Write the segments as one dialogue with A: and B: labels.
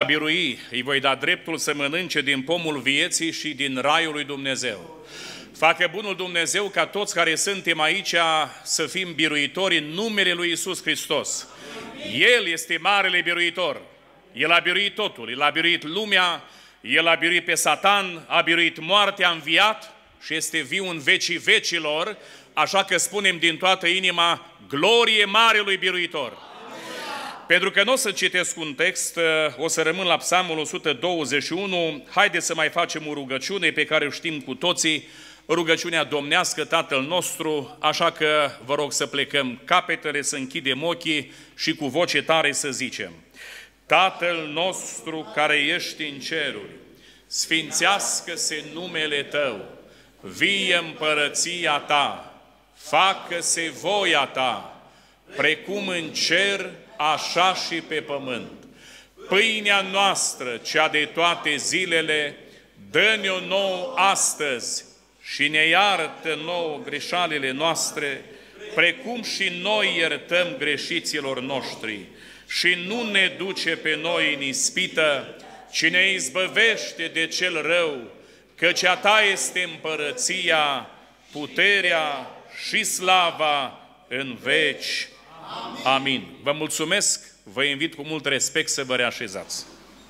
A: birui, îi voi da dreptul să mănânce din pomul vieții și din raiul lui Dumnezeu. Facă bunul Dumnezeu ca toți care suntem aici să fim biruitori în numele lui Iisus Hristos. El este marele biruitor. El a biruit totul. El a biruit lumea, El a biruit pe Satan, a biruit moartea, a înviat și este viu în vecii vecilor, așa că spunem din toată inima, glorie marelui biruitor. Pentru că nu o să citesc un text, o să rămân la Psalmul 121, haideți să mai facem o rugăciune pe care o știm cu toții, rugăciunea domnească, Tatăl nostru, așa că vă rog să plecăm capetele, să închidem ochii și cu voce tare să zicem: Tatăl nostru care ești în ceruri, sfințească-se numele Tău, vie împărăția Ta, facă-se voia Ta, precum în cer, așa și pe pământ. Pâinea noastră, cea de toate zilele, dă-ne-o nouă astăzi și ne iartă nouă greșalile noastre, precum și noi iertăm greșiților noștri. Și nu ne duce pe noi în ispită, ci ne izbăvește de cel rău, căci a Ta este împărăția, puterea și slava în veci. Amin. Vă mulțumesc, vă invit cu mult respect să vă reașezați.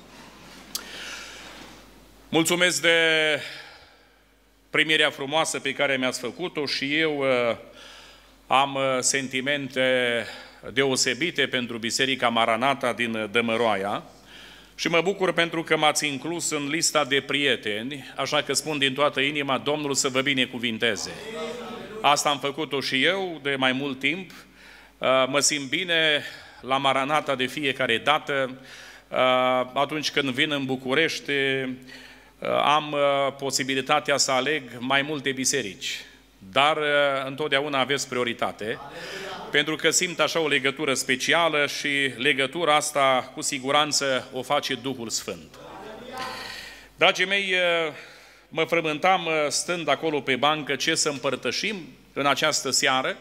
A: Mulțumesc de primirea frumoasă pe care mi-ați făcut-o și eu am sentimente deosebite pentru Biserica Maranata din Dămăroaia și mă bucur pentru că m-ați inclus în lista de prieteni, așa că spun din toată inima, Domnul să vă binecuvinteze. Asta am făcut-o și eu de mai mult timp. Mă simt bine la Maranata de fiecare dată. Atunci când vin în București, am posibilitatea să aleg mai multe biserici. Dar întotdeauna aveți prioritate, pentru că simt așa o legătură specială și legătura asta cu siguranță o face Duhul Sfânt. Dragii mei, mă frământam stând acolo pe bancă ce să împărtășim în această seară.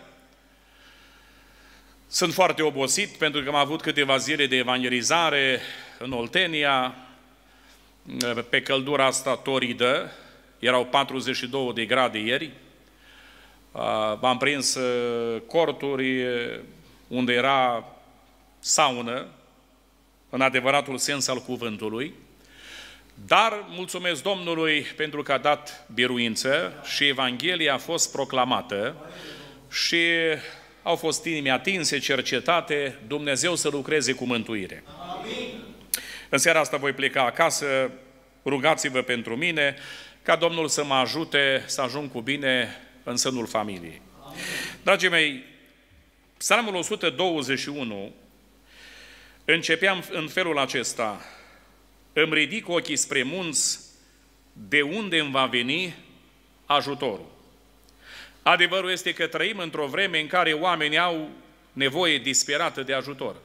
A: Sunt foarte obosit pentru că am avut câteva zile de evangelizare în Oltenia, pe căldura asta toridă, erau 42 de grade ieri. M-am prins corturi unde era saună, în adevăratul sens al cuvântului, dar mulțumesc Domnului pentru că a dat biruință și Evanghelia a fost proclamată și au fost inimi atinse, cercetate, Dumnezeu să lucreze cu mântuire. Amin. În seara asta voi pleca acasă, rugați-vă pentru mine, ca Domnul să mă ajute să ajung cu bine în sânul familiei. Amin. Dragii mei, Psalmul 121 începeam în felul acesta: îmi ridic ochii spre munți, de unde îmi va veni ajutorul. Adevărul este că trăim într-o vreme în care oamenii au nevoie disperată de ajutor.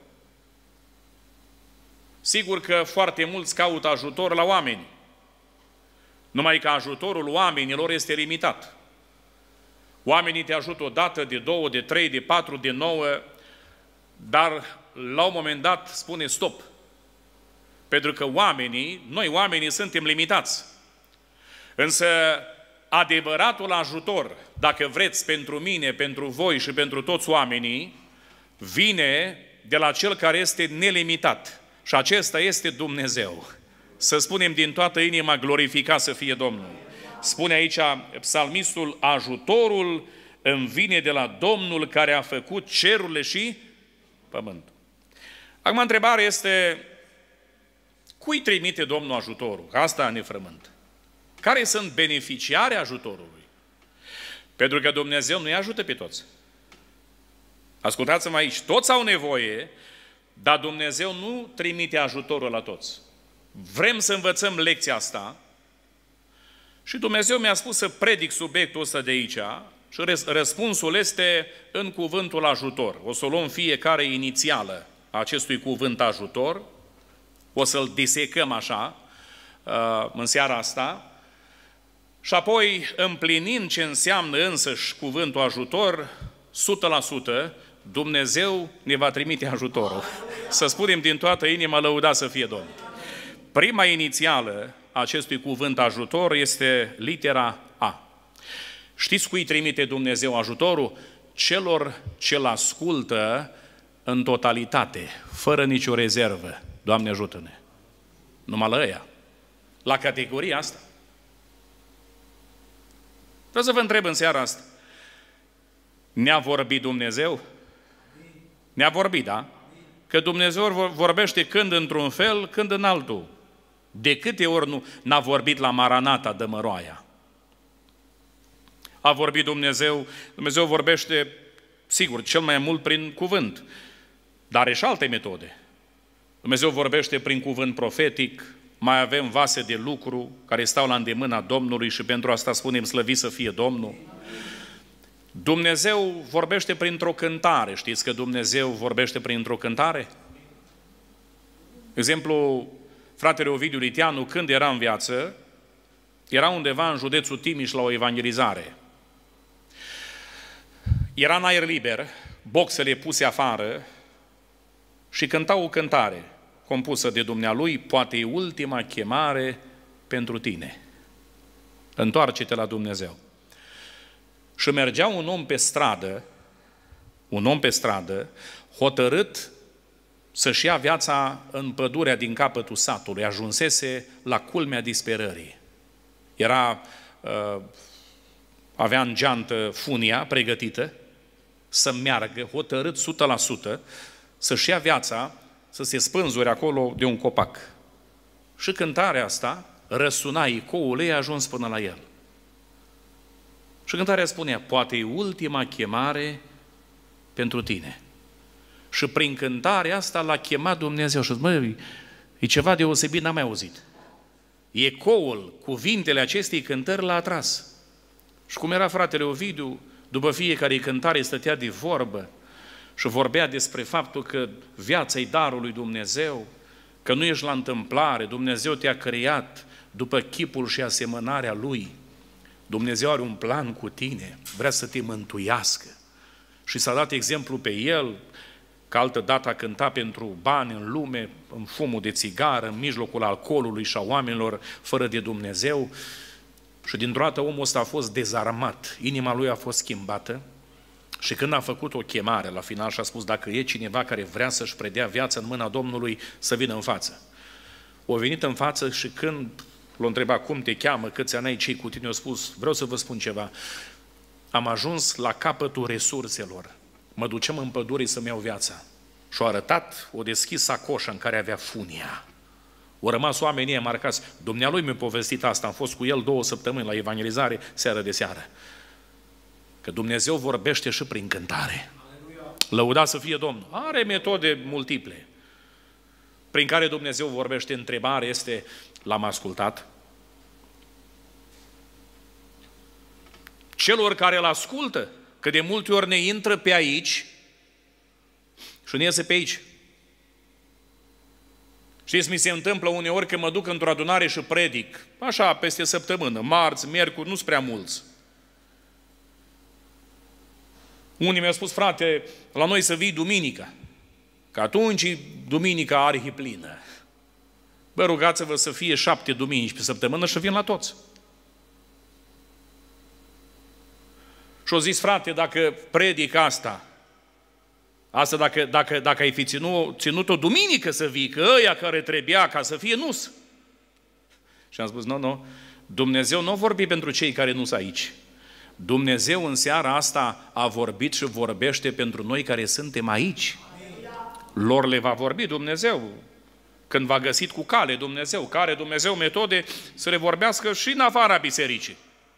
A: Sigur că foarte mulți caută ajutor la oameni, numai că ajutorul oamenilor este limitat. Oamenii te ajută o dată, de 2, de 3, de 4, de 9, dar la un moment dat spune stop. Pentru că noi oamenii suntem limitați. Însă adevăratul ajutor, dacă vreți, pentru mine, pentru voi și pentru toți oamenii, vine de la Cel care este nelimitat. Și acesta este Dumnezeu. Să spunem din toată inima, glorificat să fie Domnul. Spune aici psalmistul, ajutorul îmi vine de la Domnul care a făcut cerurile și pământul. Acum întrebarea este, cui trimite Domnul ajutorul? Asta ne frământă. Care sunt beneficiarii ajutorului? Pentru că Dumnezeu nu-i ajută pe toți. Ascultați-mă aici, toți au nevoie, dar Dumnezeu nu trimite ajutorul la toți. Vrem să învățăm lecția asta și Dumnezeu mi-a spus să predic subiectul ăsta de aici și răspunsul este în cuvântul ajutor. O să luăm fiecare inițială a acestui cuvânt ajutor, o să-l disecăm așa în seara asta, și apoi, împlinind ce înseamnă însăși cuvântul ajutor, 100%, Dumnezeu ne va trimite ajutorul. Să spunem din toată inima, lăudat să fie Domnul. Prima inițială a acestui cuvânt ajutor este litera A. Știți cui trimite Dumnezeu ajutorul? Celor ce-L ascultă în totalitate, fără nicio rezervă. Doamne ajută-ne! Numai la ăia. La categoria asta. Vreau să vă întreb în seara asta. Ne-a vorbit Dumnezeu? Ne-a vorbit, da? Că Dumnezeu vorbește când într-un fel, când în altul. De câte ori nu n-a vorbit la Maranata de Măroaia? A vorbit Dumnezeu, Dumnezeu vorbește, sigur, cel mai mult prin cuvânt, dar are și alte metode. Dumnezeu vorbește prin cuvânt profetic, mai avem vase de lucru care stau la îndemâna Domnului și pentru asta spunem slăvit să fie Domnul. Dumnezeu vorbește printr-o cântare. Știți că Dumnezeu vorbește printr-o cântare? Exemplu, fratele Ovidiu Liteanu, când era în viață, era undeva în județul Timiș la o evangelizare. Era în aer liber, boxele puse afară și cânta o cântare compusă de dumnealui, poate e ultima chemare pentru tine. Întoarce-te la Dumnezeu. Și mergea un om pe stradă, hotărât să-și ia viața în pădurea din capătul satului. Ajunsese la culmea disperării. Avea în geantă funia pregătită să meargă, hotărât 100%, să-și ia viața, să se spânzure acolo de un copac. Și cântarea asta răsuna, ecoul ei a ajuns până la el. Și cântarea spunea, poate e ultima chemare pentru tine. Și prin cântarea asta l-a chemat Dumnezeu și zice, e ceva deosebit, n-am mai auzit. Ecoul, cuvintele acestei cântări l-a atras. Și cum era fratele Ovidiu, după fiecare cântare stătea de vorbă și vorbea despre faptul că viața e darul lui Dumnezeu, că nu ești la întâmplare, Dumnezeu te-a creat după chipul și asemănarea Lui. Dumnezeu are un plan cu tine, vrea să te mântuiască. Și s-a dat exemplu pe el, că altă dată a cântat pentru bani în lume, în fumul de țigară, în mijlocul alcoolului și a oamenilor fără de Dumnezeu. Și dintr-o dată omul ăsta a fost dezarmat, inima lui a fost schimbată și când a făcut o chemare la final și a spus, dacă e cineva care vrea să-și predea viața în mâna Domnului, să vină în față. O venit în față și când l-a întrebat cum te cheamă, câți ani ai, ce cu tine, a spus, vreau să vă spun ceva, am ajuns la capătul resurselor, mă duceam în pădure să-mi iau viața. Și-a arătat, o deschis sacoșa în care avea funia. Au rămas oamenii marcați. Dumnealui mi-a povestit asta, am fost cu el 2 săptămâni la evangelizare, seară de seară. Că Dumnezeu vorbește și prin cântare. Lăudat să fie Domnul. Are metode multiple prin care Dumnezeu vorbește. Întrebarea este, l-am ascultat? Celor care îl ascultă, că de multe ori ne intră pe aici și ne iese pe aici. Știți, mi se întâmplă uneori că mă duc într-o adunare și predic, așa, peste săptămână, marți, miercuri, nu-s prea mulți. Unii mi-au spus, frate, la noi să vii duminica, că atunci duminica arhiplină. Bă, rugați-vă să fie 7 duminici pe săptămână și vin la toți. Și-o zis, frate, dacă predic asta dacă ai fi ținut o duminică să vii, că ăia care trebuia ca să fie, nu-s. Și am spus, nu, Dumnezeu nu a vorbit pentru cei care nu sunt aici. Dumnezeu în seara asta a vorbit și vorbește pentru noi care suntem aici. Lor le va vorbi Dumnezeu. Când v-a găsit cu cale Dumnezeu, care Dumnezeu metode să le vorbească și în afara bisericii.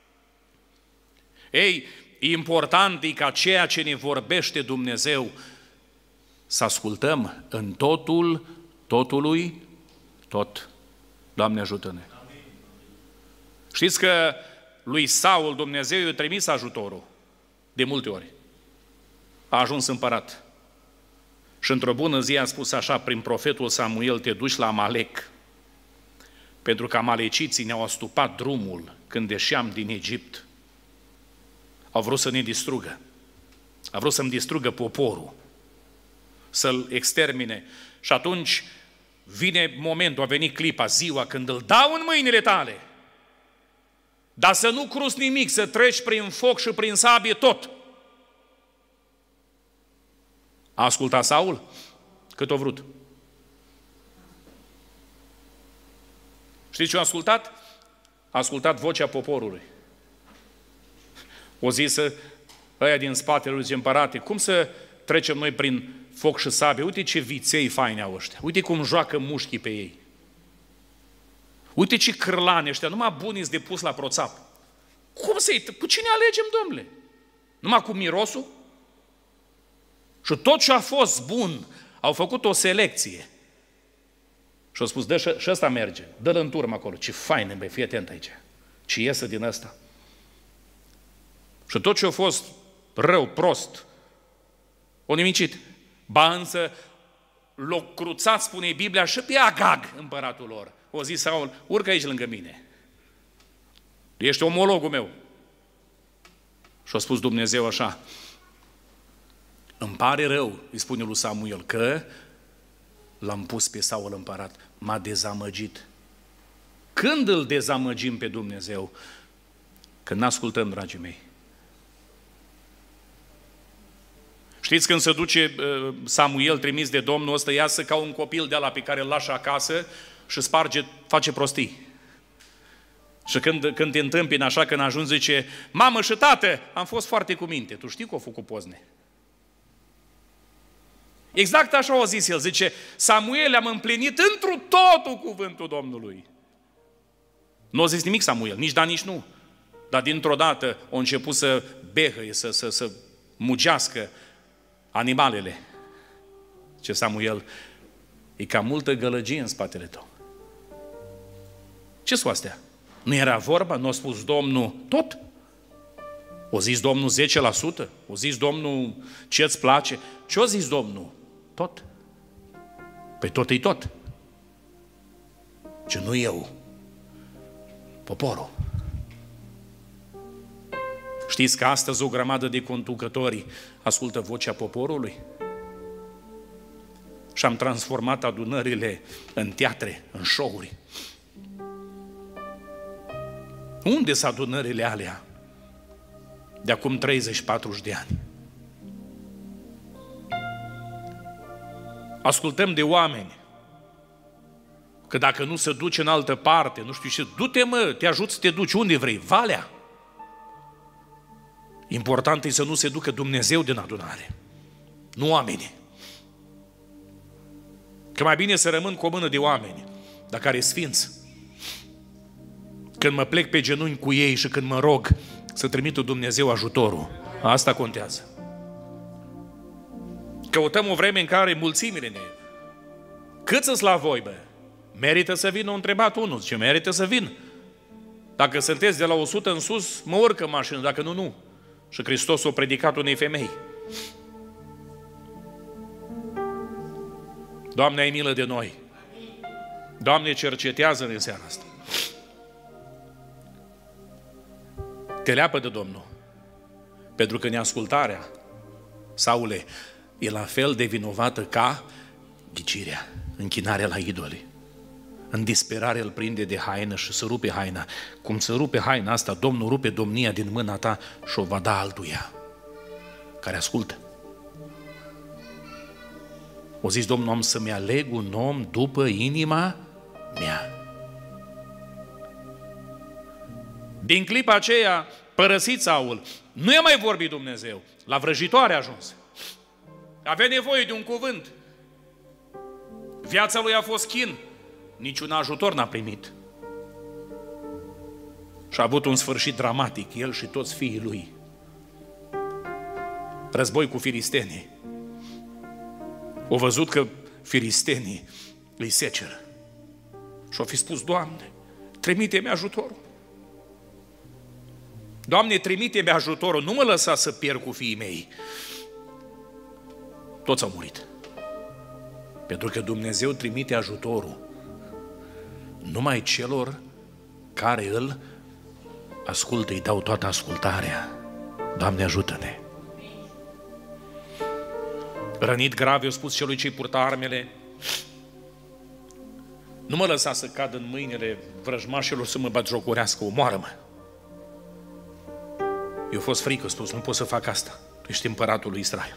A: Ei, important e ca ceea ce ne vorbește Dumnezeu să ascultăm în totul, totului, tot. Doamne ajută-ne! Știți că lui Saul Dumnezeu i-a trimis ajutorul de multe ori. A ajuns împărat. Și într-o bună zi a spus așa prin profetul Samuel, te duci la Amalec, pentru că amaleciții ne-au astupat drumul când ieșeam din Egipt. Au vrut să ne distrugă. Au vrut să-mi distrugă poporul, să-l extermine. Și atunci vine momentul, a venit clipa, ziua când îl dau în mâinile tale. Dar să nu cruți nimic, să treci prin foc și prin sabie tot. A ascultat Saul cât o vrut. Știți ce a ascultat? A ascultat vocea poporului. O zisă ăia din spatele lui, zice, împărate, cum să trecem noi prin foc și sabie? Uite ce viței faini au ăștia. Uite cum joacă mușchii pe ei. Uite ce cârlani ăștia, numai buni de pus la proțap. Cum să-i... Cu cine alegem, domnule? Numai cu mirosul? Și tot ce a fost bun, au făcut o selecție. Și au spus, dă și ăsta merge, dă-l în turmă acolo. Ce fain, băi, fii atent aici. Ce iese din ăsta. Și tot ce a fost rău, prost, o nimicit. Ba însă, l-o cruțat, spune Biblia, și pe Agag, împăratul lor. O zis Saul, urcă aici lângă mine. Ești omologul meu. Și a spus Dumnezeu așa, îmi pare rău, îi spune lui Samuel, că l-am pus pe Saul împărat, m-a dezamăgit. Când îl dezamăgim pe Dumnezeu? Când n-ascultăm, dragii mei. Știți când se duce Samuel, trimis de Domnul ăsta, iasă ca un copil de ala pe care îl lași acasă și sparge, face prostii. Și când te întâmpini așa, când ajungi, zice, mamă și tată, am fost foarte cu minte. Tu știi că o făcut pozne. Exact așa o zis el, zice, Samuel, am împlinit întru totul cuvântul Domnului. Nu a zis nimic Samuel, nici da, nici nu. Dar dintr-o dată a început să behăie, să mugească animalele. Ce Samuel, e cam multă gălăgie în spatele tău. Ce-s astea? Nu era vorba? Nu a spus Domnul tot? O zis Domnul 10%? O zis Domnul ce-ți place? Ce-o zis Domnul? Tot. Păi tot e tot. Ce nu eu. Poporul. Știți că astăzi o grămadă de conducători ascultă vocea poporului? Și am transformat adunările în teatre, în show-uri. Unde sunt adunările alea de acum 30-40 de ani? Ascultăm de oameni că dacă nu se duce în altă parte, nu știu ce, du-te mă, te ajut să te duci unde vrei, Valea. Important e să nu se ducă Dumnezeu din adunare, nu oamenii. Că mai bine să rămân cu o mână de oameni, dar care sfinți. Când mă plec pe genunchi cu ei și când mă rog să trimită Dumnezeu ajutorul, asta contează. Căutăm o vreme în care mulțimile ne... Cât sunt la voi, bă? Merită să vină? A întrebat unul. Zice, merită să vin. Dacă sunteți de la 100 în sus, mă urcă mașină, dacă nu, nu. Și Hristos a predicat unei femei. Doamne, ai milă de noi. Doamne, cercetează-ne în seara asta. Te leapă de Domnul. Pentru că neascultarea, Saule, e la fel de vinovată ca ghicirea, închinarea la idoli. În disperare îl prinde de haină și să rupe haina. Cum să rupe haina asta, Domnul rupe domnia din mâna ta și o va da altuia, care ascultă. O zis Domnul, am să-mi aleg un om după inima mea. Din clipa aceea, părăsit Saul, nu i-a mai vorbit Dumnezeu. La vrăjitoare a ajuns. Avea nevoie de un cuvânt. Viața lui a fost chin. Niciun ajutor n-a primit. Și a avut un sfârșit dramatic, el și toți fiii lui. Război cu filistenii. Au văzut că filistenii îi seceră. Și-au fi spus, Doamne, trimite-mi ajutorul. Doamne, trimite-mi ajutorul, nu mă lăsa să pierd cu fiii mei. Toți au murit. Pentru că Dumnezeu trimite ajutorul numai celor care îl ascultă, îi dau toată ascultarea. Doamne, ajută-ne! Rănit grav, i-a spus celui ce-i purta armele, Nu mă lăsa să cad în mâinile vrăjmașilor să mă batjocorească, omoară-mă. Eu a fost frică, a spus, nu pot să fac asta. Tu ești împăratul lui Israel.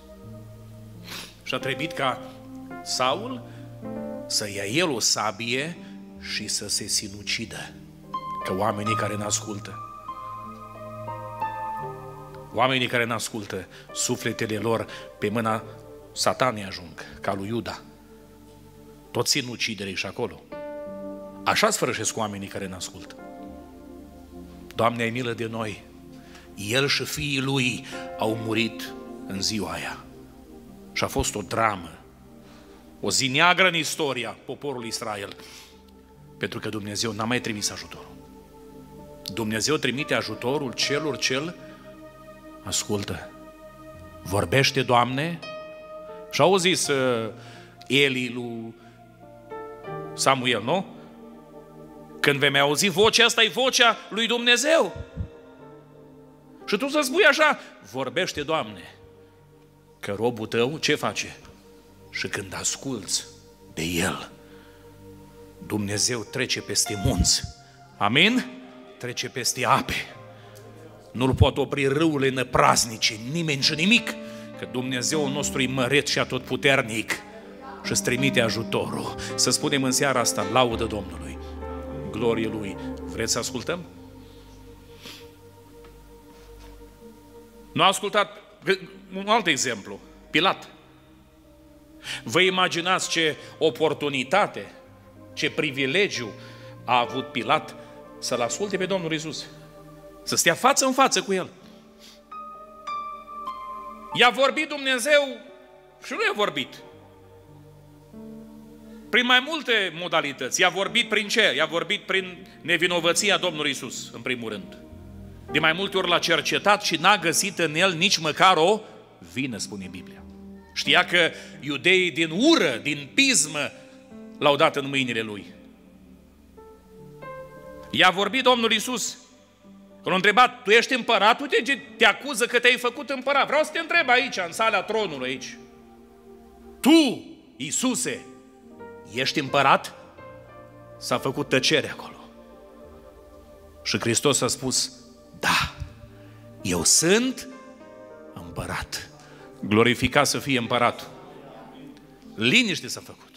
A: Și a trebuit ca Saul să ia el o sabie și să se sinucidă. Că oamenii care n-ascultă, oamenii care n-ascultă, sufletele lor pe mâna Satanei ajung, ca lui Iuda. Tot sinucidere și acolo. Așa sfărășesc oamenii care n-ascultă. Doamne, ai milă de noi. El și fiii lui au murit în ziua aia. Și a fost o dramă, o zi neagră în istoria poporului Israel, pentru că Dumnezeu n-a mai trimis ajutorul. Dumnezeu trimite ajutorul celor ce ascultă. Vorbește, Doamne, și au zis Eli lui Samuel, nu? Când vei mai auzi vocea asta, e vocea lui Dumnezeu. Și tu să spui așa, vorbește, Doamne, că robul tău ce face? Și când asculți de el, Dumnezeu trece peste munți. Amin? Trece peste ape. Nu-l pot opri râurile năpraznice, nimeni și nimic, că Dumnezeu nostru e măret și atotputernic și îți trimite ajutorul. Să spunem în seara asta, laudă Domnului, glorie Lui. Vreți să ascultăm? Nu a ascultat. Un alt exemplu, Pilat. Vă imaginați ce oportunitate, ce privilegiu a avut Pilat să-L asculte pe Domnul Iisus, să stea față în față cu El. I-a vorbit Dumnezeu și nu i-a vorbit prin mai multe modalități. I-a vorbit prin ce? I-a vorbit prin nevinovăția Domnului Iisus, în primul rând. De mai multe ori l-a cercetat și n-a găsit în el nici măcar o vină, spune Biblia. Știa că iudeii din ură, din pismă, l-au dat în mâinile lui. I-a vorbit Domnul Iisus. L-a întrebat, tu ești împărat? Uite, te acuză că te-ai făcut împărat. Vreau să te întreb aici, în sala tronului aici. Tu, Iisuse, ești împărat? S-a făcut tăcere acolo. Și Hristos a spus, da, eu sunt împărat. Glorificat să fie împăratul. Liniște s-a făcut.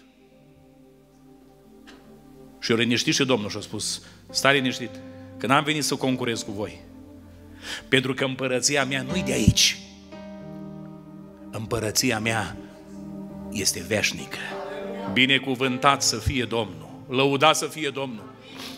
A: Și eu liniștit și Domnul și a spus, stai liniștit, că n-am venit să concurez cu voi. Pentru că împărăția mea nu-i de aici. Împărăția mea este veșnică. Binecuvântat să fie Domnul. Lăudat să fie Domnul.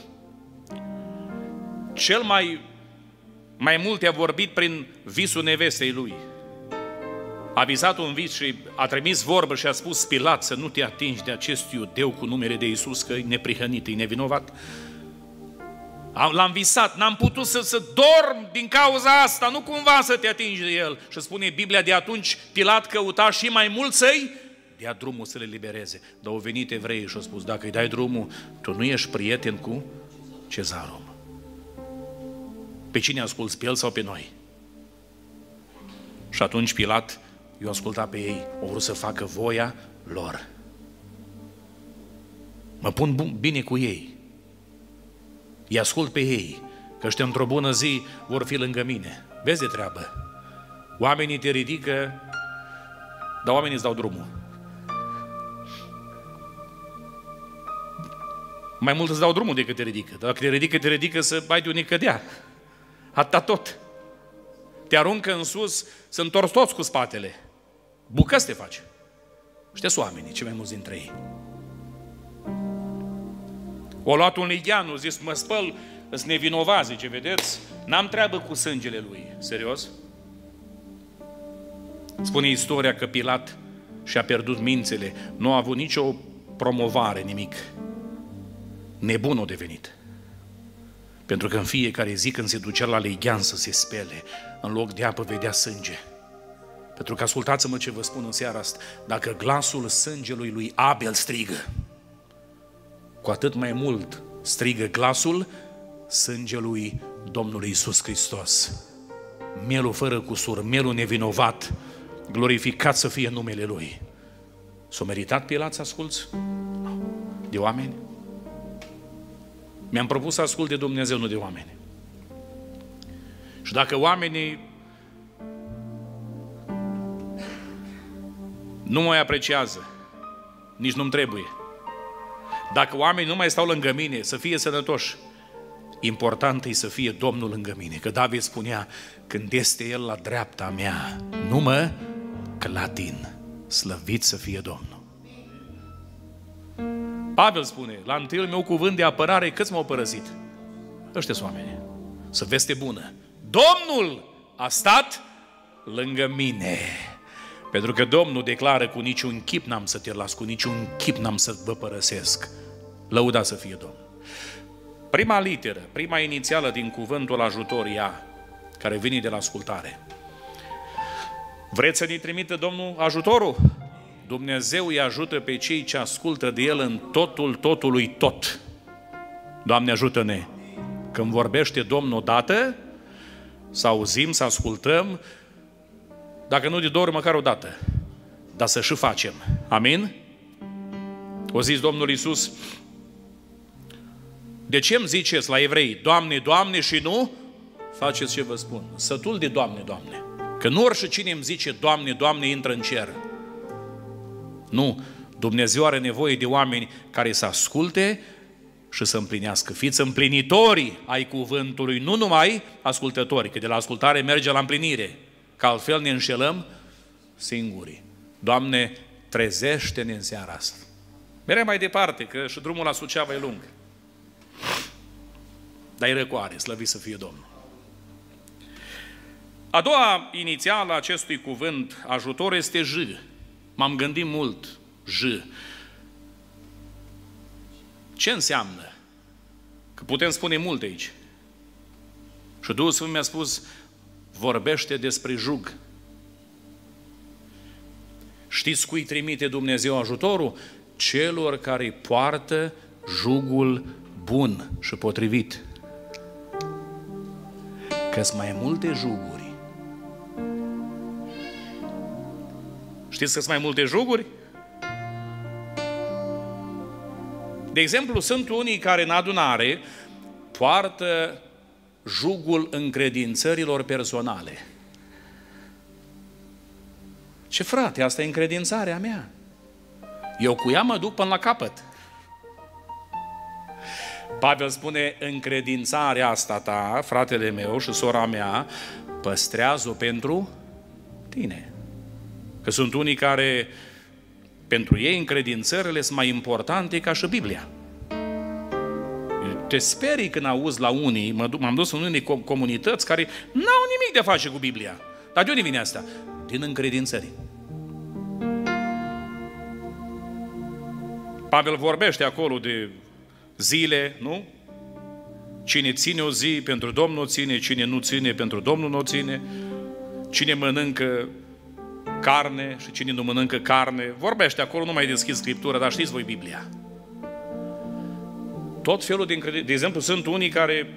A: Cel mai mult a vorbit prin visul nevestei lui. A visat un vis și a trimis vorbă și a spus Pilat să nu te atingi de acest iudeu cu numele de Iisus, că e neprihănit, e nevinovat. L-am visat, n-am putut să dorm din cauza asta, nu cumva să te atingi de el. Și spune Biblia, de atunci Pilat căuta și mai mult să-i dea drumul să le libereze. Dar au venit evreii și au spus, dacă îi dai drumul, tu nu ești prieten cu Cezarul. Pe cine asculți, pe el sau pe noi? Și atunci Pilat i-a ascultat pe ei, au vrut să facă voia lor. Mă pun bine cu ei. Îi ascult pe ei, că ăștia într-o bună zi vor fi lângă mine. Vezi de treabă. Oamenii te ridică, dar oamenii îți dau drumul. Mai mult îți dau drumul decât te ridică. Dacă te ridică să ai de unde cădea. Atâta tot. Te aruncă în sus, să întorci toți cu spatele. Bucăți te faci. Știți oamenii, cei mai mulți dintre ei. O luat un lighean, a zis, mă spăl, îți nevinovat, zice, vedeți? N-am treabă cu sângele lui. Serios? Spune istoria că Pilat și-a pierdut mințele, nu a avut nicio promovare, nimic. Nebun a devenit. Pentru că în fiecare zi când se ducea la lighean să se spele, în loc de apă vedea sânge. Pentru că ascultați-mă ce vă spun în seara asta, dacă glasul sângelui lui Abel strigă, cu atât mai mult strigă glasul sângelui Domnului Iisus Hristos. Mielul fără cusur, mielul nevinovat, glorificat să fie numele Lui. S-a meritat Pilat să asculți? De oameni? Mi-am propus să ascult de Dumnezeu, nu de oameni. Și dacă oamenii nu mă mai apreciază, nici nu-mi trebuie. Dacă oamenii nu mai stau lângă mine, să fie sănătoși, important e să fie Domnul lângă mine. Că David spunea, când este El la dreapta mea, nu mă clatin. Slăvit să fie Domnul. Pavel spune, la întâiul meu cuvânt de apărare, câți m-au părăsit? Ăștia-s oameni. Să veste bună. Domnul a stat lângă mine. Pentru că Domnul declară, cu niciun chip n-am să te las, cu niciun chip n-am să vă părăsesc. Lăuda să fie Domnul. Prima literă, prima inițială din cuvântul ajutor, ea, care vine de la ascultare. Vreți să ne trimită Domnul ajutorul? Dumnezeu îi ajută pe cei ce ascultă de El în totul totului tot. Doamne, ajută-ne! Când vorbește Domnul odată, să auzim, să ascultăm, dacă nu de două ori, măcar o dată, dar să și facem. Amin? O zis Domnul Iisus, de ce îmi ziceți la evrei, Doamne, Doamne, și nu faceți ce vă spun? Sătul de Doamne, Doamne. Că nu oricine îmi zice, Doamne, Doamne, intră în cer. Nu, Dumnezeu are nevoie de oameni care să asculte și să împlinească. Fiți împlinitori ai cuvântului, nu numai ascultători, că de la ascultare merge la împlinire, că altfel ne înșelăm singuri. Doamne, trezește-ne în seara asta. Mereu mai departe, că și drumul la Suceava e lung. Dar e răcoare, slăvit să fie Domnul. A doua inițială a acestui cuvânt, ajutor, este J. M-am gândit mult, J. Ce înseamnă? Că putem spune multe aici. Și Duhul Sfânt mi-a spus, vorbește despre jug. Știți cui trimite Dumnezeu ajutorul? Celor care poartă jugul bun și potrivit. Că-s mai multe juguri. Știți că-s mai multe juguri? De exemplu, sunt unii care în adunare poartă jugul încredințărilor personale. Ce frate, asta e încredințarea mea. Eu cu ea mă duc până la capăt. Pavel spune, încredințarea asta ta, fratele meu și sora mea, păstrează-o pentru tine. Că sunt unii care, pentru ei, încredințările sunt mai importante ca și Biblia. Te sperii când auzi la unii, m-am dus în unii comunități care n-au nimic de a face cu Biblia. Dar de unde vine asta? Din încredințări. Pavel vorbește acolo de zile, nu? Cine ține o zi pentru Domnul ține, cine nu ține pentru Domnul nu ține, cine mănâncă carne și cine nu mănâncă carne. Vorbește acolo, nu mai deschid Scriptura, dar știți voi Biblia. Tot felul de încredințe. De exemplu, sunt unii care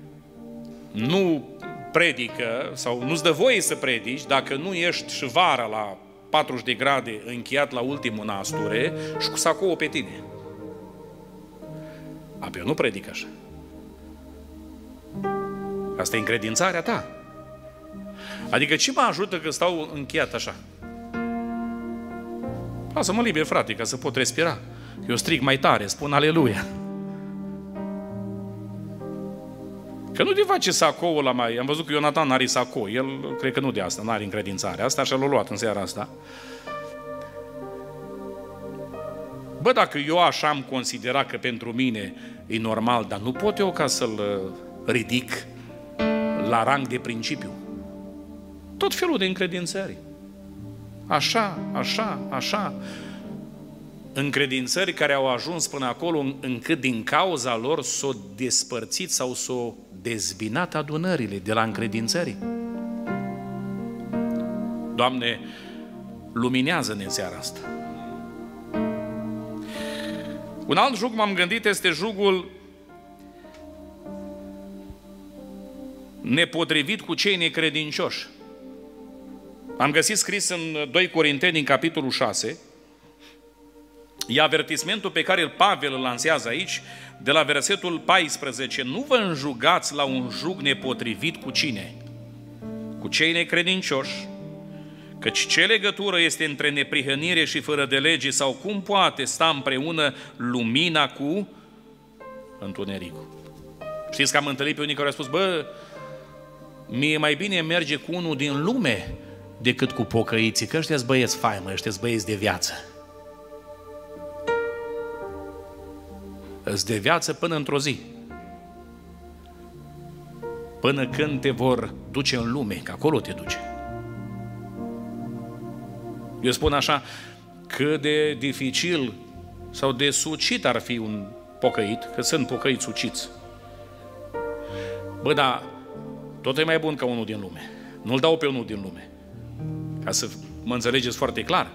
A: nu predică sau nu-ți dă voie să predici dacă nu ești și vara la 40 de grade încheiat la ultimul nasture și cu sacoul pe tine. Apoi eu nu predic așa. Asta e încredințarea ta. Adică ce mă ajută că stau încheiat așa? Lasă-mă liber, frate, ca să pot respira. Eu strig mai tare, spun aleluia. Că nu te face sacoul la mai... Am văzut că Ionatan n-are sacou. El, cred că nu de asta, n-are încredințare. Asta și-a luat în seara asta. Bă, dacă eu așa am considerat că pentru mine e normal, dar nu pot eu ca să-l ridic la rang de principiu. Tot felul de încredințări. Așa, așa, așa. Încredințări care au ajuns până acolo încât din cauza lor s-o despărțit sau s-o dezbinat adunările de la încredințări. Doamne, luminează-ne în seara asta. Un alt jug m-am gândit este jugul nepotrivit cu cei necredincioși. Am găsit scris în 2 Corinteni, în capitolul 6, e avertismentul pe care Pavel îl lansează aici, de la versetul 14, nu vă înjugați la un jug nepotrivit cu cine? Cu cei necredincioși, căci ce legătură este între neprihănire și fără de lege, sau cum poate sta împreună lumina cu întunericul? Știți că am întâlnit pe unii care au spus, bă, mie mai bine merge cu unul din lume decât cu pocăiții, că ăștia-s băieți faimă, ăștia-s băieți de viață. Îți de viață până într-o zi. Până când te vor duce în lume, că acolo te duce. Eu spun așa, cât de dificil sau de sucit ar fi un pocăit, că sunt pocăiți suciți. Bă, dar tot e mai bun ca unul din lume. Nu-l dau pe unul din lume. Ca să mă înțelegeți foarte clar.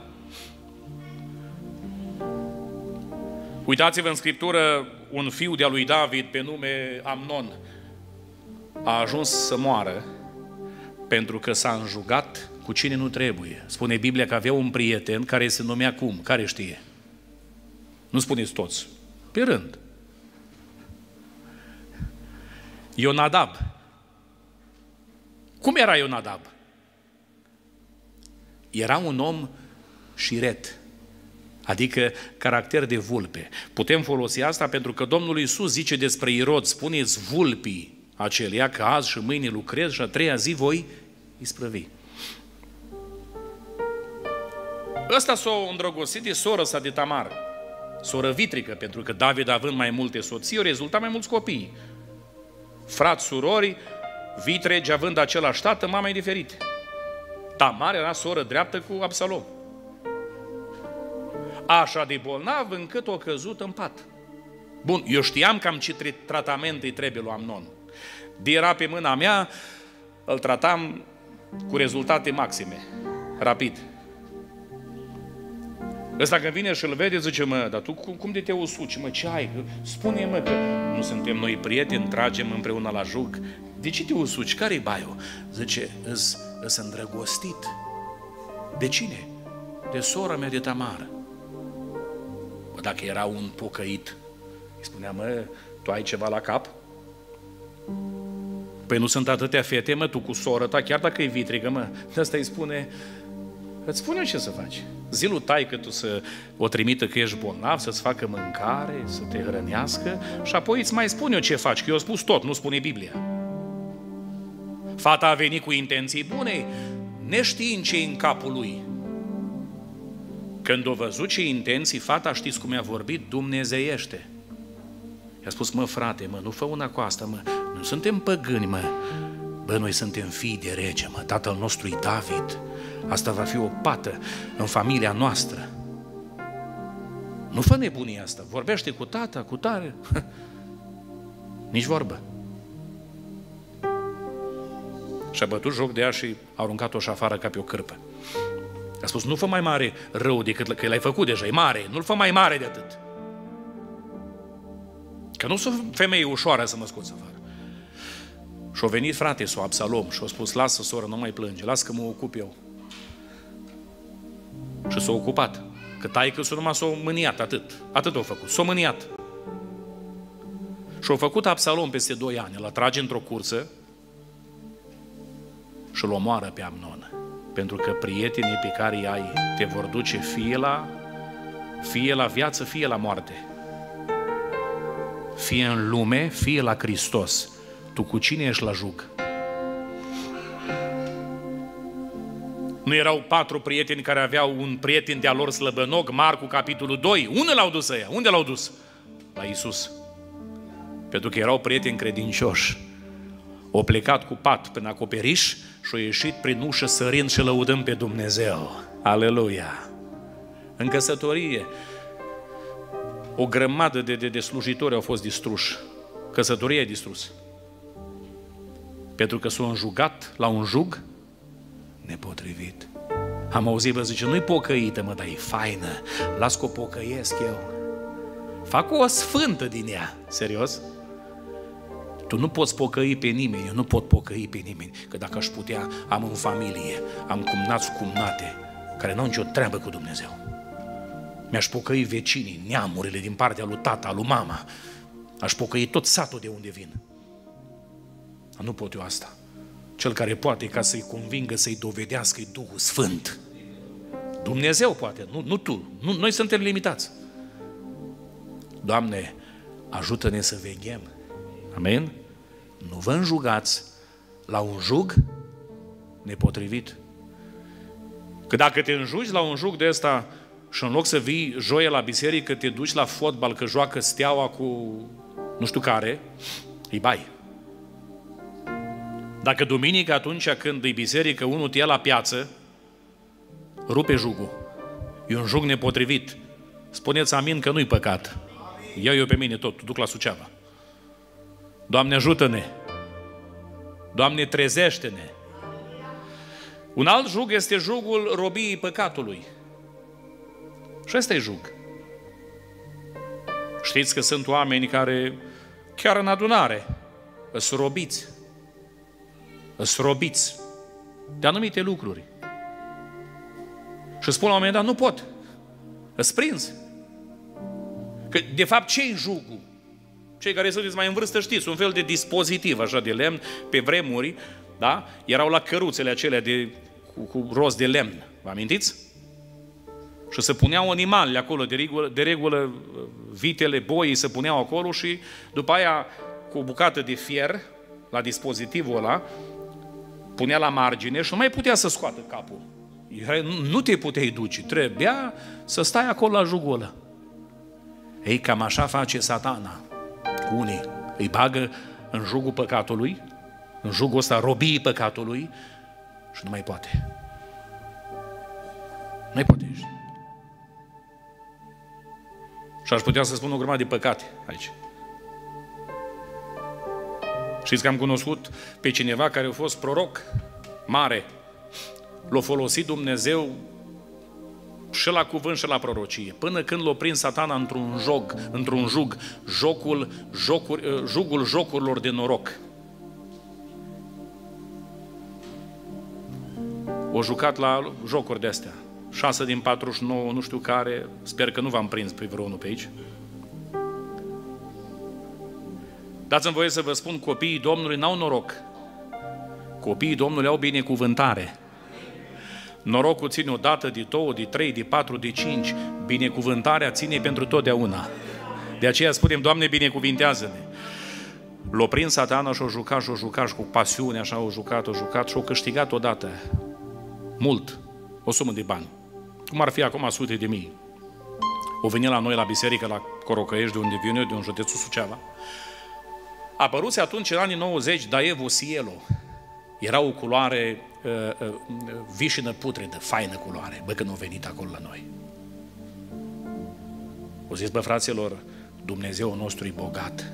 A: Uitați-vă în Scriptură, un fiu de-a lui David pe nume Amnon a ajuns să moară pentru că s-a înjugat cu cine nu trebuie. Spune Biblia că avea un prieten care se numea cum? Care știe? Nu spuneți toți. Pe rând. Ionadab. Cum era Ionadab? Era un om șiret, adică caracter de vulpe. Putem folosi asta pentru că Domnul Iisus zice despre Irod, spuneți vulpii acelia că azi și mâine lucrez și a treia zi voi isprăvi. Ăsta s-a îndrăgostit de soră sa de Tamar, soră vitrică, pentru că David, având mai multe soții, au rezultat mai mulți copii. Frați, surori, vitregi, având același tată, mame diferite. Tamar era soră dreaptă cu Absalom. Așa de bolnav încât o căzut în pat. Bun, eu știam cam ce tratament îi trebuie lui Amnon. De era pe mâna mea, îl tratam cu rezultate maxime, rapid. Ăsta când vine și îl vede, zice, mă, dar tu cum de te usuci, mă, ce ai? Spune, mă, că nu suntem noi prieteni, tragem împreună la jug. De ce te usuci? Care-i baiul? Zice, îs îndrăgostit. De cine? De sora mea de Tamar. Bă, dacă era un pocăit, îi spunea, mă, tu ai ceva la cap? Păi nu sunt atâtea fete, mă, tu cu sora ta, chiar dacă e vitrigă, mă. De asta îi spune, îți spune eu ce să faci. Zi lui taică tu să o trimită că ești bolnav, să-ți facă mâncare, să te hrănească și apoi îți mai spun eu ce faci, că eu spus tot, nu spune Biblia. Fata a venit cu intenții bune, neștiind ce în capul lui. Când o văzut ce intenții, fata, știți cum i-a vorbit? Dumnezeiește. I-a spus, mă, frate, mă, nu fă una cu asta, mă, nu suntem păgâni, mă. Bă, noi suntem fii de rege, mă, tatăl nostru e David. Asta va fi o pată în familia noastră. Nu fă nebunia asta, vorbește cu tata, cu tare. Nici vorbă. Și-a bătut joc de ea și a aruncat-o și afară ca pe o cârpă. A spus, nu fă mai mare rău decât că l-ai făcut deja, e mare, nu-l fă mai mare de atât. Că nu sunt femeie ușoară să mă scoți afară. Și-a venit frate sau Absalom și-a spus, lasă, soră, nu mai plânge, lasă că mă ocup eu. Și s-a ocupat. Că taică-s-o numai s-a mâniat, atât a făcut, s-a mâniat. Și-a făcut Absalom peste 2 ani, îl atrage într-o cursă și îl omoară pe Amnon. Pentru că prietenii pe care îi ai te vor duce fie la viață, fie la moarte. Fie în lume, fie la Hristos. Tu cu cine ești la jug? Nu erau 4 prieteni care aveau un prieten de-a lor slăbănoc, Marcu, capitolul 2. Unde l-au dus ăia? Unde l-au dus? La Iisus. Pentru că erau prieteni credincioși. Au plecat cu pat până acoperiș și au ieșit prin ușă sărind și lăudând pe Dumnezeu. Aleluia! În căsătorie, o grămadă de slujitori au fost distruși. Căsătoria e distrusă. Pentru că s-au înjugat la un jug nepotrivit. Am auzit, vă zice, nu-i pocăită, mă, dar e faină. Las că o pocăiesc eu. Fac o sfântă din ea. Serios? Tu nu poți pocăi pe nimeni, eu nu pot pocăi pe nimeni. Că dacă aș putea, am în familie, am cumnați cumnate, care n-au nicio treabă cu Dumnezeu. Mi-aș pocăi vecinii, neamurile din partea lui tata, lui mama. Aș pocăi tot satul de unde vin. Dar nu pot eu asta. Cel care poate ca să-i convingă, să-i dovedească, e Duhul Sfânt. Dumnezeu poate, nu tu. Noi suntem limitați. Doamne, ajută-ne să veghem. Amen? Nu vă înjugați la un jug nepotrivit. Că dacă te înjugi la un jug de ăsta și în loc să vii joie la biserică, te duci la fotbal că joacă Steaua cu nu știu care, îi bai. Dacă duminică, atunci când îi biserică, unul te ia la piață, rupe jugul. E un jug nepotrivit. Spuneți amin că nu-i păcat. Iau eu pe mine tot, duc la Suceava. Doamne, ajută-ne! Doamne, trezește-ne! Un alt jug este jugul robiei păcatului. Și ăsta e jug. Știți că sunt oameni care, chiar în adunare, îs robiți de anumite lucruri. Și spun la un moment dat, nu pot. Îs prins. Că, de fapt, ce-i jugul? Cei care sunteți mai în vârstă știți, un fel de dispozitiv așa de lemn, pe vremuri, da? Erau la căruțele acelea cu rost de lemn. Vă amintiți? Și se puneau animalele acolo, de regulă vitele, boii se puneau acolo și după aia cu o bucată de fier la dispozitivul ăla, punea la margine și nu mai putea să scoată capul. Nu te puteai duce, trebuia să stai acolo la jugul ăla. Ei, cam așa face Satana cu unii. Îi bagă în jugul păcatului, în jugul ăsta robiei păcatului și nu mai poate. Nu mai poate. Și aș putea să spun o grămadă de păcate aici. Știți că am cunoscut pe cineva care a fost proroc mare. L-a folosit Dumnezeu și la cuvânt și la prorocie. Până când l-a prins Satana într-un jug, jugul jocurilor de noroc. O jucat la jocuri de-astea. 6 din 49, nu știu care, sper că nu v-am prins pe vreunul pe aici. Dați-mi voie să vă spun, copiii Domnului n-au noroc. Copiii Domnului au binecuvântare. Norocul ține o dată, de 2, de 3, de 4, de 5. Binecuvântarea ține pentru totdeauna. De aceea spunem, Doamne, binecuvintează-ne. L-a prins Satana și o jucat și cu pasiune, așa o jucat și o câștigat odată. Mult. O sumă de bani. Cum ar fi acum sute de mii. O venit la noi la biserică, la Corocăiești, de unde vin eu, de un județul Suceava. A apărut atunci, în anii 90, Daewoo Cielo. Era o culoare vișină putredă, faină culoare. Bă, că nu a venit acolo la noi. O zis, bă, fraților, Dumnezeu nostru e bogat.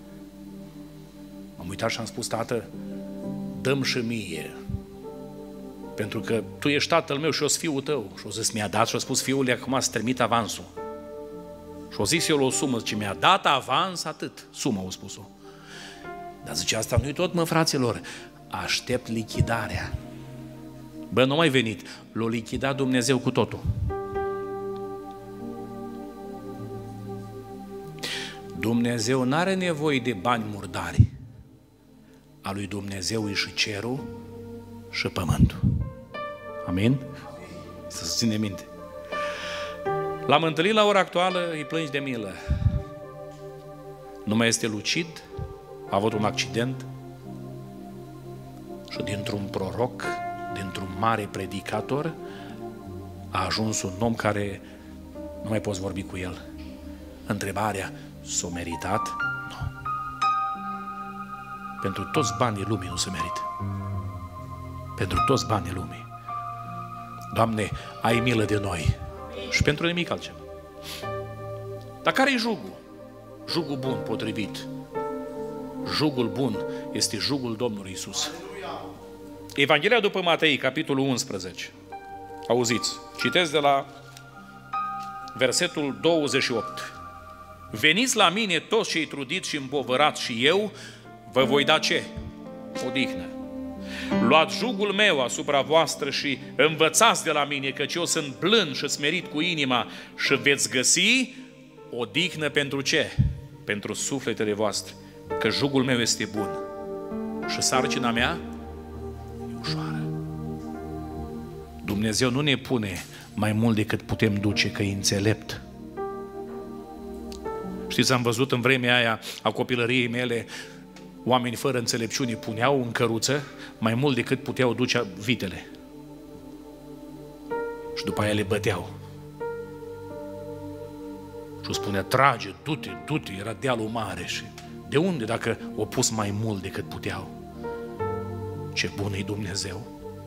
A: M-am uitat și am spus, tată, dăm și mie. Pentru că tu ești tatăl meu și eu sunt fiul tău. Și o zis, mi-a dat și a spus, fiule, acum să trimit avansul. Și o zis eu la o sumă, ce mi-a dat avans, atât. Suma, o spus-o. Dar zice, asta nu-i tot, mă, fraților. Aștept lichidarea. Bă, nu mai venit. L-a lichidat Dumnezeu cu totul. Dumnezeu n-are nevoie de bani murdari. A lui Dumnezeu e și cerul și pământul. Amin? Să se ține minte. L-am întâlnit la ora actuală, îi plângi de milă. Nu mai este lucid, a avut un accident și dintr-un proroc, dintr-un mare predicator, a ajuns un om care nu mai poți vorbi cu el. Întrebarea, s-o meritat? Nu. Pentru toți banii lumii nu se merită. Pentru toți banii lumii. Doamne, ai milă de noi. Și pentru nimic altceva. Dar care e jugul? Jugul bun, potrivit. Jugul bun este jugul Domnului Iisus. Evanghelia după Matei, capitolul 11. Auziți, citesc de la versetul 28. Veniți la mine toți cei trudiți și împovărați și eu vă voi da ce? Odihnă. Luați jugul meu asupra voastră și învățați de la mine, căci eu sunt blând și smerit cu inima și veți găsi odihnă pentru ce? pentru sufletele voastre că jugul meu este bun și sarcina mea e ușoară. Dumnezeu nu ne pune mai mult decât putem duce, că e înțelept. Știți, am văzut în vremea aia a copilăriei mele, oameni fără înțelepciune puneau în căruță mai mult decât puteau duce vitele. Și după aia le băteau. Și spunea, trage, du-te, era dealul mare. Și de unde dacă o pus mai mult decât puteau? Ce bun e Dumnezeu!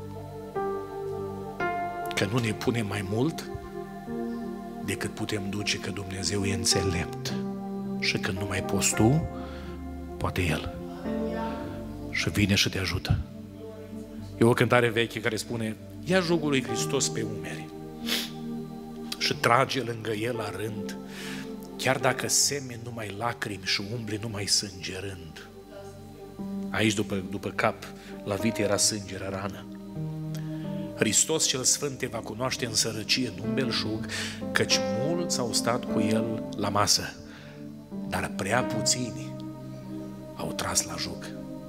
A: Că nu ne pune mai mult decât putem duce, că Dumnezeu e înțelept. Și când nu mai poți tu, poate El. Și vine și te ajută. E o cântare veche care spune, ia jugul lui Hristos pe umeri și trage lângă El la rând, chiar dacă semeni numai lacrimi și umbli numai sângerând. Aici după cap, la vite era sânge, era rană. Hristos cel Sfânt te va cunoaște în sărăcie, nu în belșug, căci mulți au stat cu El la masă, dar prea puțini au tras la jug.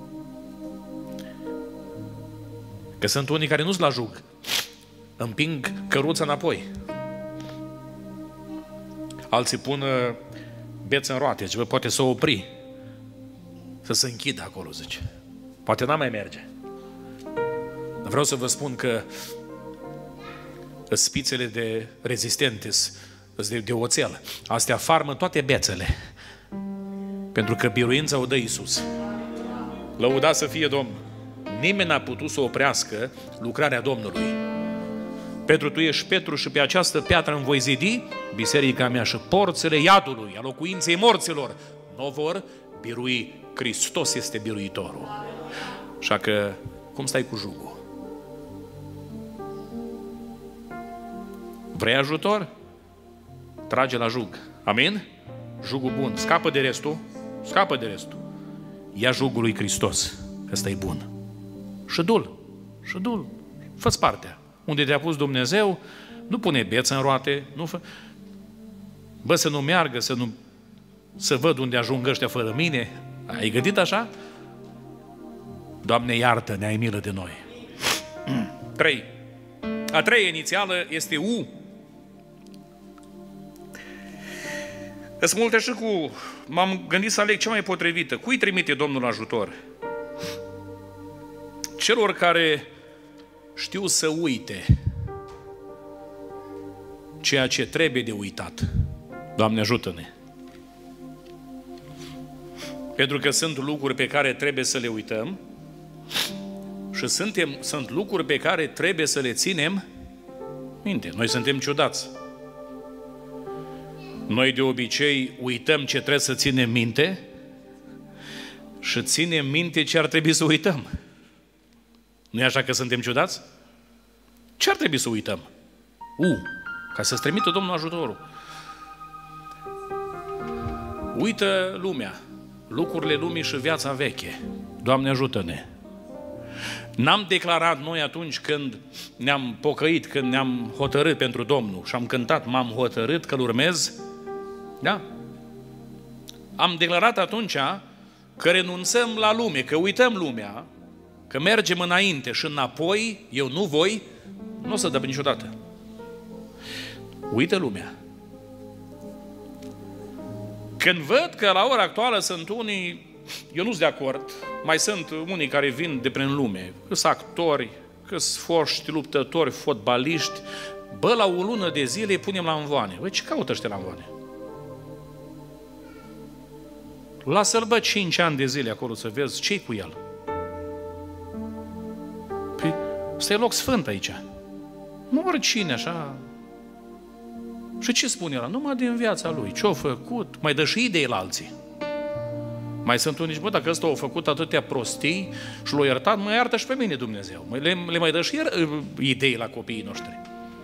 A: Că sunt unii care nu-s la jug, împing căruța înapoi. Alții pun bețe în roate, zice, poate să o opri, să se închidă acolo, zice. Poate n-a mai merge. Dar vreau să vă spun că spițele de rezistente, de oțel, astea farmă toate bețele, pentru că biruința o dă Iisus. Lăudat să fie Domnul! Nimeni n-a putut să oprească lucrarea Domnului. Petru, tu ești Petru și pe această piatră îmi voi zidi biserica mea și porțile iadului, a locuinței morților nu vor birui. Hristos este biruitorul. Așa că, cum stai cu jugul? Vrei ajutor? Trage la jug. Amin? Jugul bun. Scapă de restul. Scapă de restul. Ia jugul lui Hristos. Ăsta e bun. Și du-l. Fă-ți partea. Unde te-a pus Dumnezeu, nu pune beță în roate, nu fă... Bă, să nu meargă, să văd unde ajung ăștia fără mine. Ai gândit așa? Doamne, iartă-ne, ai milă de noi. 3. A treia inițială este U. Sunt multe și cu... M-am gândit să aleg cea mai potrivită. Cui trimite Domnul ajutor? Celor care știu să uite ceea ce trebuie de uitat. Doamne, ajută-ne! Pentru că sunt lucruri pe care trebuie să le uităm și sunt lucruri pe care trebuie să le ținem minte. Noi suntem ciudați. Noi de obicei uităm ce trebuie să ținem minte și ținem minte ce ar trebui să uităm. Nu e așa că suntem ciudați? Ce ar trebui să uităm? Ca să-ți trimită Domnul ajutorul. Uită lumea, lucrurile lumii și viața veche. Doamne, ajută-ne! N-am declarat noi atunci când ne-am pocăit, când ne-am hotărât pentru Domnul și am cântat, m-am hotărât că-L urmez? Da? Am declarat atunci că renunțăm la lume, că uităm lumea, că mergem înainte și înapoi, eu nu voi, nu o să dă niciodată. Uită lumea. Când văd că la ora actuală sunt unii, eu nu sunt de acord, mai sunt unii care vin de prin lume, că sunt actori, că sunt foști luptători, fotbaliști, bă, la o lună de zile îi punem la învoane. Băi, ce caută ăștia la învoane? Lasă-l, bă, 5 ani de zile acolo să vezi ce-i cu el. Păi, ăsta e loc sfânt aici. Nu oricine așa. Și ce spune el? Numai din viața lui. Ce-a făcut? Mai dă și idei la alții. Mai sunt unii, bă, dacă ăsta a făcut atâtea prostii și l-a iertat, mă iartă și pe mine Dumnezeu. Le mai dă și idei la copiii noștri.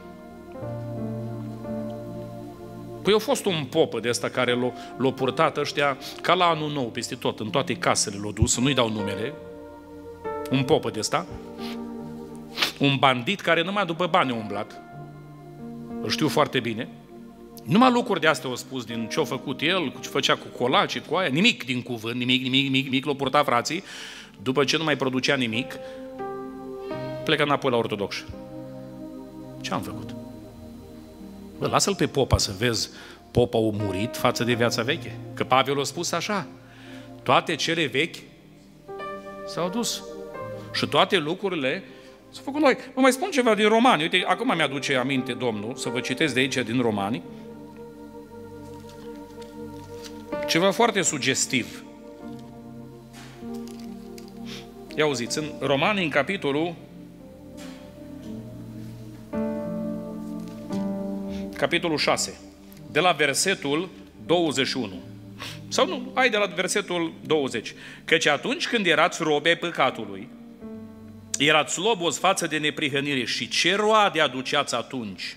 A: Păi a fost un popă de ăsta care l-a purtat ăștia ca la anul nou, peste tot, în toate casele l-a dus, nu-i dau numele. Un popă de ăsta. Un bandit care numai după bani a umblat. Îl știu foarte bine. Numai lucruri de astea au spus din ce-a făcut el, ce făcea cu colace, cu aia, nimic din cuvânt, nimic, l-au purtat frații. După ce nu mai producea nimic, plecă înapoi la ortodoxi. Ce am făcut? Bă, lasă-l pe popa să vezi, popa a murit față de viața veche. Că Pavel a spus așa, toate cele vechi s-au dus. Și toate lucrurile s-au făcut noi. Vă mai spun ceva din Romani. Uite, acum mi-aduce aminte Domnul, să vă citesc de aici din Romani. Ceva foarte sugestiv. Ia auziți, în Romani, în capitolul 6, de la versetul 21. Sau nu, hai de la versetul 20. Căci atunci când erați robi ai păcatului, erați slobos față de neprihănire și ce roade aduceați atunci?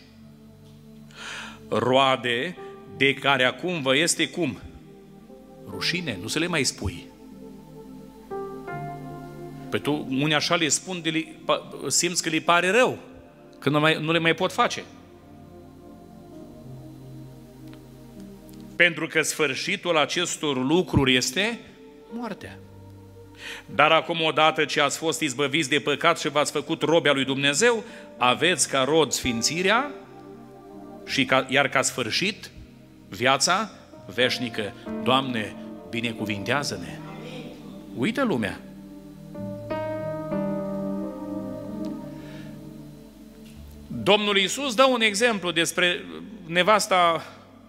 A: Roade de care acum vă este cum? Rușine, nu să le mai spui. Păi tu, unii așa le spun, simți că le pare rău, că nu le mai pot face. Pentru că sfârșitul acestor lucruri este moartea. Dar acum, odată ce ați fost izbăviți de păcat și v-ați făcut robi al lui Dumnezeu, aveți ca rod sfințirea și iar ca sfârșit viața veșnică. Doamne, binecuvintează-ne! Uită lumea! Domnul Iisus dă un exemplu despre nevasta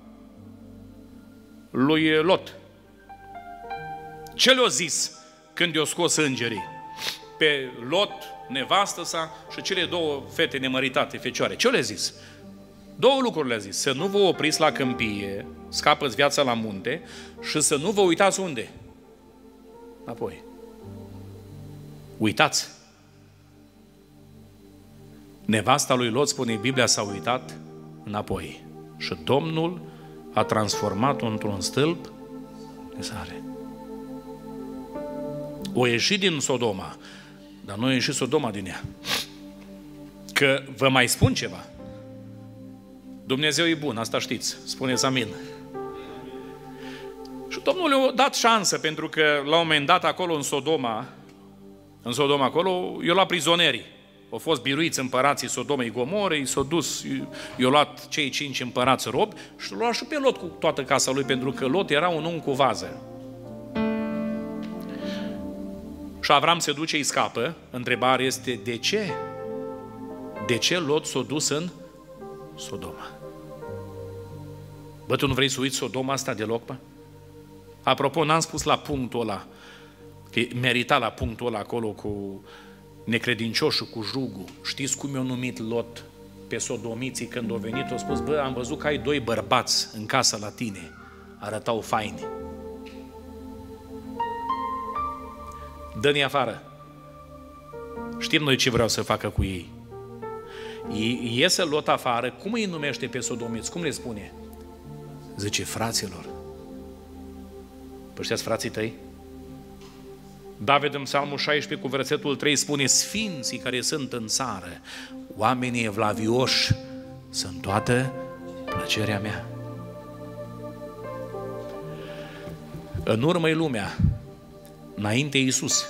A: lui Lot. Ce le-a zis când i-a scos îngerii? Pe Lot, nevastă sa și cele două fete nemăritate, fecioare. Ce le-a zis? Două lucruri le-a zis. Să nu vă opriți la câmpie, scapă-ți viața la munte și să nu vă uitați unde? Apoi. Uitați. Nevasta lui Lot, spune Biblia, s-a uitat înapoi. Și Domnul a transformat-o într-un stâlp de sare. O ieșit din Sodoma, dar nu a ieșit Sodoma din ea. Că vă mai spun ceva. Dumnezeu e bun, asta știți. Spuneți amin. Și Domnul le-a dat șansă, pentru că la un moment dat acolo în Sodoma acolo, i-a luat prizonerii. Au fost biruiți împărații Sodomei Gomorei, s-au dus, i-au luat cei 5 împărați robi și l-au luat și pe Lot cu toată casa lui, pentru că Lot era un om cu vază. Și Avram se duce, îi scapă. Întrebarea este, de ce? De ce Lot s-a dus în Sodoma? Bă, tu nu vrei să uiți Sodoma asta deloc, bă? Apropo, n-am spus la punctul ăla, că merita la punctul ăla acolo cu necredincioșul, cu jugul. Știți cum i-a numit Lot pe sodomiții când au venit? Au spus, bă, am văzut că ai 2 bărbați în casă la tine. Arătau faini. Dă-ne afară. Știm noi ce vreau să facă cu ei. Iese Lot afară, cum îi numește pe sodomiți? Cum le spune? Zice, fraților. Păi știați frații tăi? David în Psalmul 16 cu versetul 3 spune, sfinții care sunt în țară, oamenii evlavioși, sunt toată plăcerea mea. În urmă-i lumea, înainte Iisus.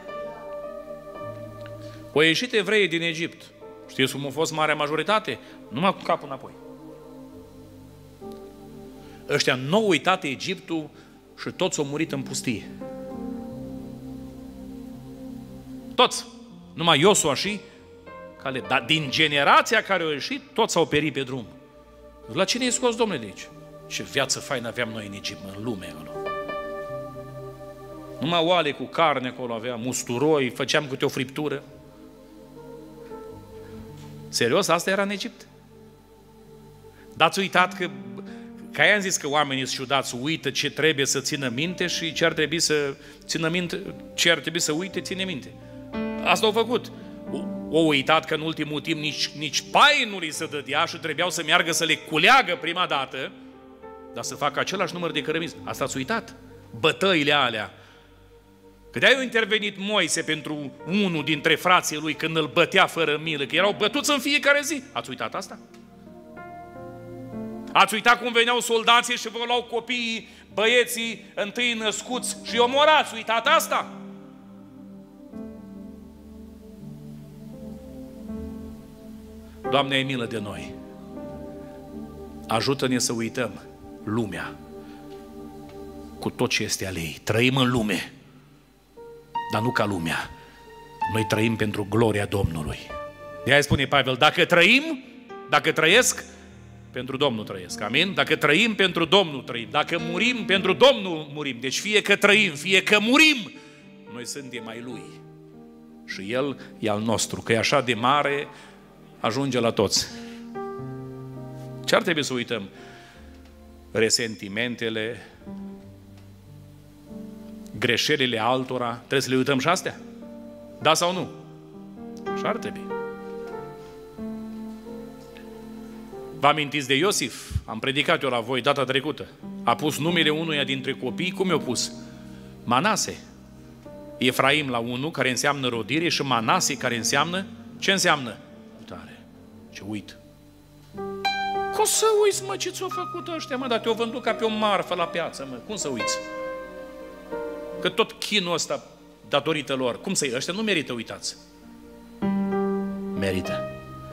A: Au ieșit evreii din Egipt. Știți cum a fost marea majoritate? Numai cu capul înapoi. Ăștia n-au uitat Egiptul și toți au murit în pustie. Toți. Numai Iosua și Caleb. Dar din generația care au ieșit, toți s-au perit pe drum. La cine i-ai scos, Domnule, de aici? Ce viață faină aveam noi în Egipt, în lume acolo. Numai oale cu carne acolo aveam, musturoi, făceam câte o friptură. Serios, asta era în Egipt. Dați uitat că aia am zis că oamenii sunt ciudați, uită ce trebuie să țină minte și ce ar trebui să țină minte, ce ar trebui să uite, ține minte. Asta au făcut. Au uitat că în ultimul timp nici pai nu li se dădea și trebuiau să meargă să le culeagă prima dată, dar să facă același număr de cărămizi. Asta ați uitat. Bătăile alea. Că de-aia a intervenit Moise pentru unul dintre frații lui când îl bătea fără milă, că erau bătuți în fiecare zi. Ați uitat asta? Ați uitat cum veneau soldații și vă luau copiii, băieții întâi născuți și omorați? Uitat asta? Doamne, ai milă de noi. Ajută-ne să uităm lumea cu tot ce este al ei. Trăim în lume, dar nu ca lumea. Noi trăim pentru gloria Domnului. De-aia spune Pavel, dacă trăim, dacă trăiesc, pentru Domnul trăiesc. Amin? Dacă trăim, pentru Domnul trăim. Dacă murim, pentru Domnul murim. Deci fie că trăim, fie că murim, noi suntem ai Lui. Și El e al nostru, că e așa de mare, ajunge la toți. Ce ar trebui să uităm? Resentimentele, greșelile altora, trebuie să le uităm și astea? Da sau nu? Așa ar trebui. Vă amintiți de Iosif? Am predicat eu la voi data trecută. A pus numele unuia dintre copii, cum i-a pus? Manase. Efraim la unul, care înseamnă rodire, și Manase, care înseamnă, ce înseamnă? Uitare. Ce uit. Cum să uiți, mă, ce ți-au făcut ăștia, mă? Dar te-au vândut ca pe o marfă la piață, mă. Cum să uiți? Că tot chinul ăsta datorită lor. Cum să-i? Ăștia nu merită, uitați. Merită.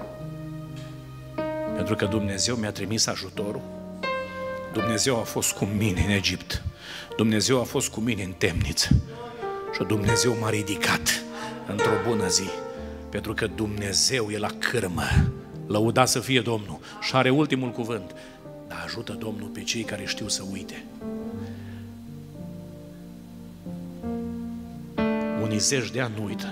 A: Pentru că Dumnezeu mi-a trimis ajutorul. Dumnezeu a fost cu mine în Egipt. Dumnezeu a fost cu mine în temniță. Și Dumnezeu m-a ridicat într-o bună zi. Pentru că Dumnezeu e la cârmă. Lăudat să fie Domnul. Și are ultimul cuvânt. Dar ajută Domnul pe cei care știu să uite. Unii zeci de ani nu uită.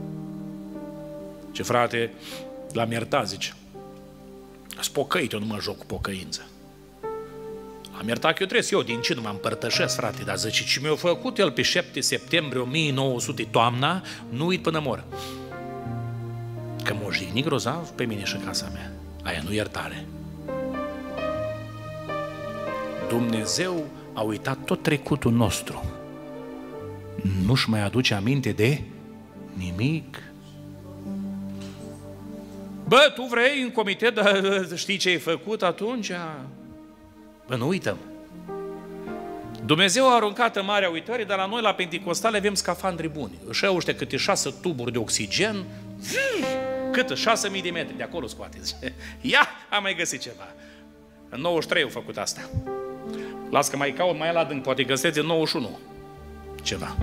A: Ce frate, l-am iertat, zice. Sunt pocăit, eu nu mă joc cu pocăință. Am iertat că eu trebuie să din ce nu mă împărtășesc, frate, dar zice, ce mi-a făcut el pe 7 septembrie 1900, toamna, nu uit până mor. Că m-a jignit grozav pe mine și casa mea. Aia nu iertare. Dumnezeu a uitat tot trecutul nostru. Nu-și mai aduce aminte de nimic. Bă, tu vrei în comitet, dar știi ce ai făcut atunci? Bă, nu uităm. Dumnezeu a aruncat în marea uitării, dar la noi, la Pentecostale, avem scafandri buni. Își au ăștia câte 6 tuburi de oxigen, cât? 6.000 de metri, de acolo scoate. Ia, am mai găsit ceva. În 93 au făcut asta. Las că mai caut, mai la adânc, poate găseți în 91 ceva.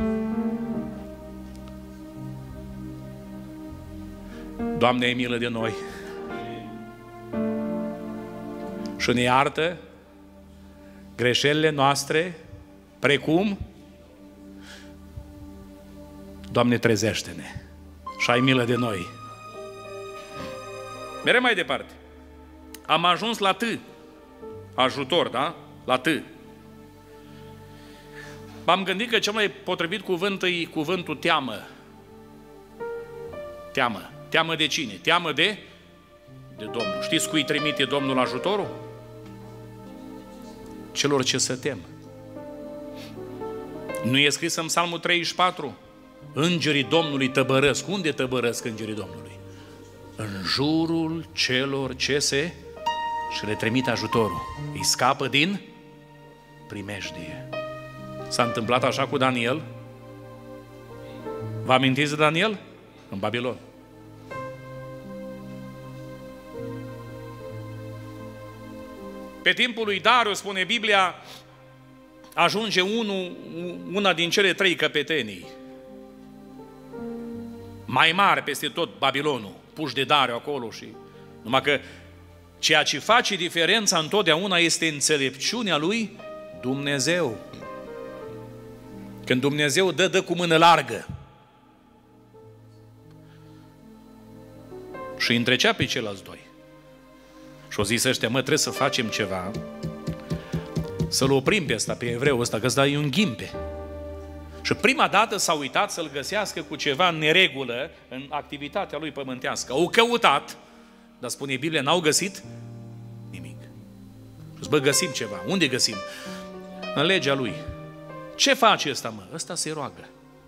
A: Doamne, ai milă de noi și ne iartă greșelile noastre, precum, Doamne, trezește-ne și ai milă de noi. Merem mai departe. Am ajuns la T. Ajutor, da? La T. M-am gândit că cel mai potrivit cuvânt e cuvântul teamă. Teamă. Teamă de cine? Teamă de Domnul. Știți cui trimite Domnul ajutorul? Celor ce se tem. Nu e scris în Psalmul 34? Îngerii Domnului tăbărăsc. Unde tăbărăsc îngerii Domnului? În jurul celor ce se și le trimite ajutorul. Îi scapă din primejdie. S-a întâmplat așa cu Daniel? Vă amintiți de Daniel? În Babilon. Pe timpul lui Darius, spune Biblia, ajunge una din cele 3 căpetenii mai mari peste tot Babilonul, puși de Dariu acolo, și numai că ceea ce face diferența întotdeauna este înțelepciunea lui Dumnezeu. Când Dumnezeu dă cu mână largă și îi întrecea pe ceilalți doi. Și o zis ăștia, mă, trebuie să facem ceva, să-l oprim pe ăsta, pe evreu ăsta, că ăsta e un ghimpe. Și prima dată s-a uitat să-l găsească cu ceva în neregulă în activitatea lui pământească. Au căutat, dar spune Biblia, n-au găsit nimic. Și bă, găsim ceva. Unde găsim? În legea lui. Ce face ăsta, mă? Ăsta se roagă.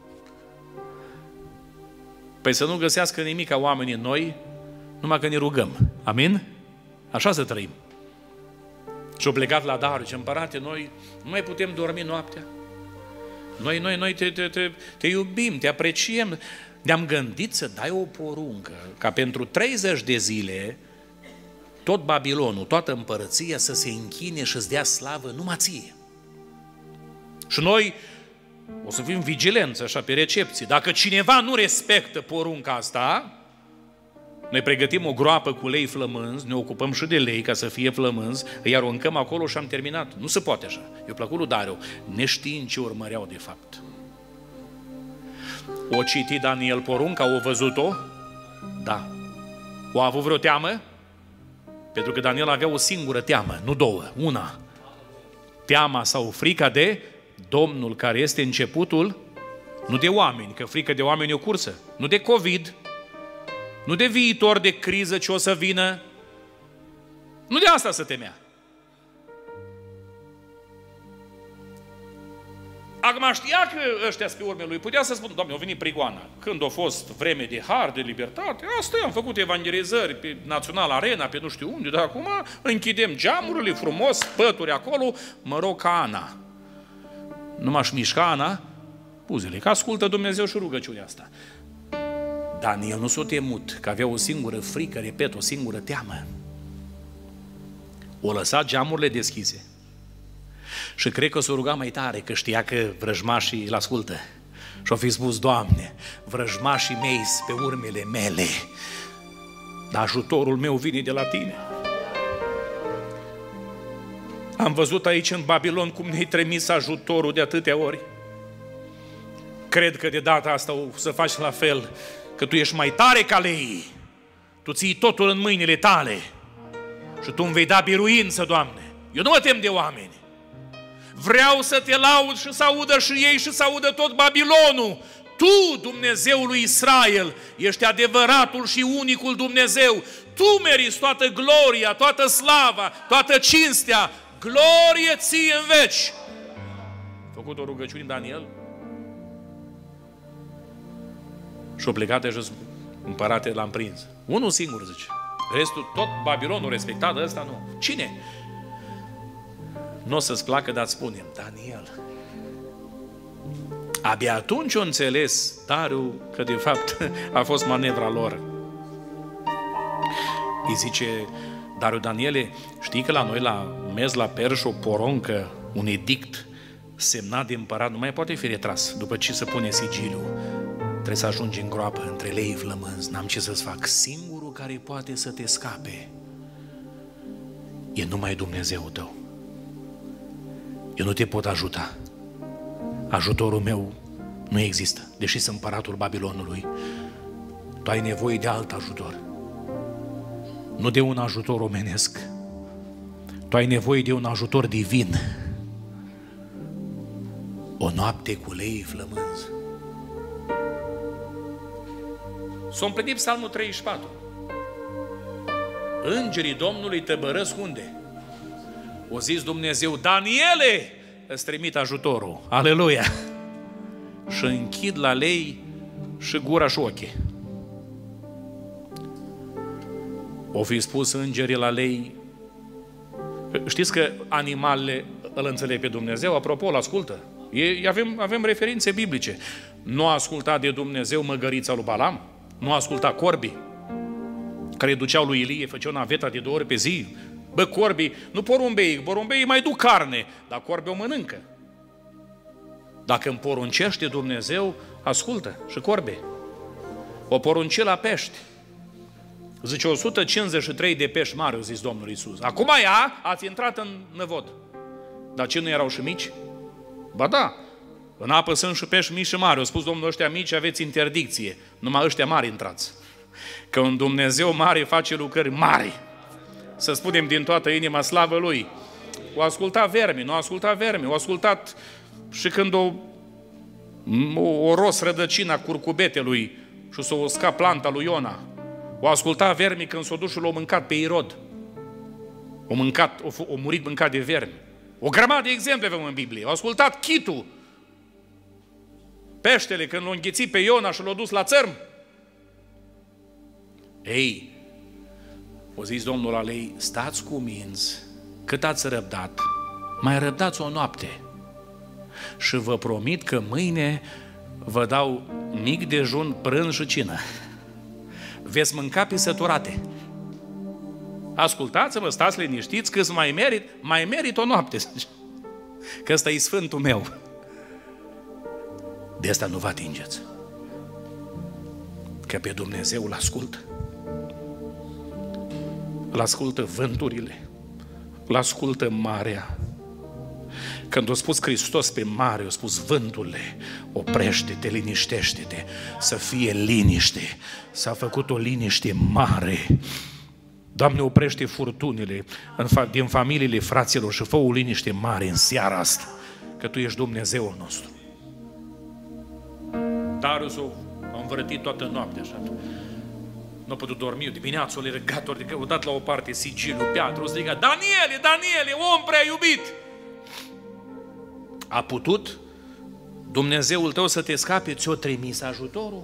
A: Păi să nu găsească nimic ca oamenii noi, numai că ne rugăm. Amin? Așa să trăim. Și-a plecat la Dariu. Și împărate, noi nu mai putem dormi noaptea. Noi te iubim, te apreciem. Ne-am gândit să dai o poruncă ca pentru 30 de zile tot Babilonul, toată împărăția să se închine și să-ți dea slavă numai ție. Și noi o să fim vigilenți așa pe recepție. Dacă cineva nu respectă porunca asta, noi pregătim o groapă cu lei flămânzi, ne ocupăm și de lei ca să fie flămânzi, îi aruncăm acolo și am terminat. Nu se poate așa. Eu plăcut lui Dariu, neștiind ce urmăreau de fapt. O citi Daniel porunca, o văzut-o? Da. O a avut vreo teamă? Pentru că Daniel avea o singură teamă, nu două, una. Teama sau frica de Domnul, care este începutul, nu de oameni, că frică de oameni e o cursă, nu de COVID, nu de viitor, de criză ce o să vină, nu de asta se temea. Acum știa că ăștia pe urme lui, putea să spună, Doamne, a venit prigoana. Când a fost vreme de har, de libertate, asta am făcut evangelizări pe Național Arena, pe nu știu unde, dar acum închidem geamurile frumos, pături acolo, mă rog ca Ana. Nu m-aș mișca, Ana, buzele, că ascultă Dumnezeu și rugăciunea asta. Daniel nu s-a temut, că avea o singură frică, repet, o singură teamă. O lăsat geamurile deschise. Și cred că s-o ruga mai tare, că știa că vrăjmașii îl ascultă. Și-o fi spus, Doamne, vrăjmașii mei pe urmele mele, dar ajutorul meu vine de la Tine. Am văzut aici în Babilon cum ne-ai trimis ajutorul de atâtea ori. Cred că de data asta o să faci la fel, că Tu ești mai tare ca lei. Tu ții totul în mâinile Tale și Tu îmi vei da biruință, Doamne. Eu nu mă tem de oameni. Vreau să Te laud și să audă și ei și să audă tot Babilonul. Tu, Dumnezeul lui Israel, ești adevăratul și unicul Dumnezeu. Tu meriți toată gloria, toată slava, toată cinstea. Glorie Ție în veci. A făcut o rugăciune Daniel și-a plecat de jos, împărate, l-am prins. Unul singur, zice. Restul, tot Babilonul respectat, ăsta nu. Cine? Nu o să-ți placă, dar spunem, Daniel. Abia atunci o înțeles Dariu că de fapt a fost manevra lor. Îi zice Dariu, Daniele, știi că la noi la mers la Perș o poruncă, un edict semnat de împărat nu mai poate fi retras după ce se pune sigiliu. Trebuie să ajungi în groapă între lei flămânzi. N-am ce să-ți fac. Singurul care poate să te scape e numai Dumnezeul tău. Eu nu te pot ajuta. Ajutorul meu nu există, deși sunt împăratul Babilonului. Tu ai nevoie de alt ajutor. Nu de un ajutor omenesc. Tu ai nevoie de un ajutor divin. O noapte cu lei flămânzi. S-a împlinit Psalmul 34. Îngerii Domnului tăbărăsc unde? O zis Dumnezeu, Daniele, îți trimit ajutorul. Aleluia! Și închid la lei și gura și ochii. O fi spus îngerii la lei. Știți că animalele îl înțeleg pe Dumnezeu? Apropo, îl ascultă. Avem referințe biblice. Nu a ascultat de Dumnezeu măgărița lui Balam? Nu a ascultat corbii care duceau lui Ilie, făceau naveta de 2 ori pe zi? Bă, corbii, nu porumbeii mai duc carne, dar corbii o mănâncă. Dacă îmi poruncește Dumnezeu, ascultă și corbii. O porunci la pești. Zice, 153 de pești mari, au zis Domnul Iisus. Acum ați intrat în năvod. Dar ce, nu erau și mici? Ba da, în apă sunt și pești mici și mari. Au spus Domnul, ăștia mici aveți interdicție, numai ăștia mari intrați. Că un Dumnezeu mare face lucrări mari. Să spunem din toată inima slavă Lui. O ascultat vermi, nu a ascultat vermi, o ascultat și când o ros rădăcina curcubetelui și s-o usca planta lui Iona. O ascultat vermi când s-o dus și l-au mâncat pe Irod. O murit mâncat de vermi. O grămadă de exemple avem în Biblie. O ascultat chitul, peștele, când l-a înghițit pe Iona și l-a dus la țărm. Ei, o zis Domnul la lei, stați cu minți cât ați răbdat, mai răbdați o noapte. Și vă promit că mâine vă dau mic dejun, prânz și cină. Veți mânca pe săturate. Ascultați-mă, stați liniștiți, că mai merit o noapte. Că ăsta e sfântul meu. De asta nu vă atingeți. Că pe Dumnezeu îl ascultă. Îl ascultă vânturile. Îl ascultă marea. Când a spus Hristos pe mare, a spus vânturile, oprește-te, liniștește-te, să fie liniște. S-a făcut o liniște mare. Doamne, oprește furtunile din familiile fraților și fă o liniște mare în seara asta, că Tu ești Dumnezeul nostru. Darius a învărătit toată noaptea așa. Nu a putut dormi, dimineața o legat, o dat la o parte sigiliul, piatră, o strigat, Daniele, om prea iubit! A putut Dumnezeul tău să te scape? Ți-o trimis ajutorul?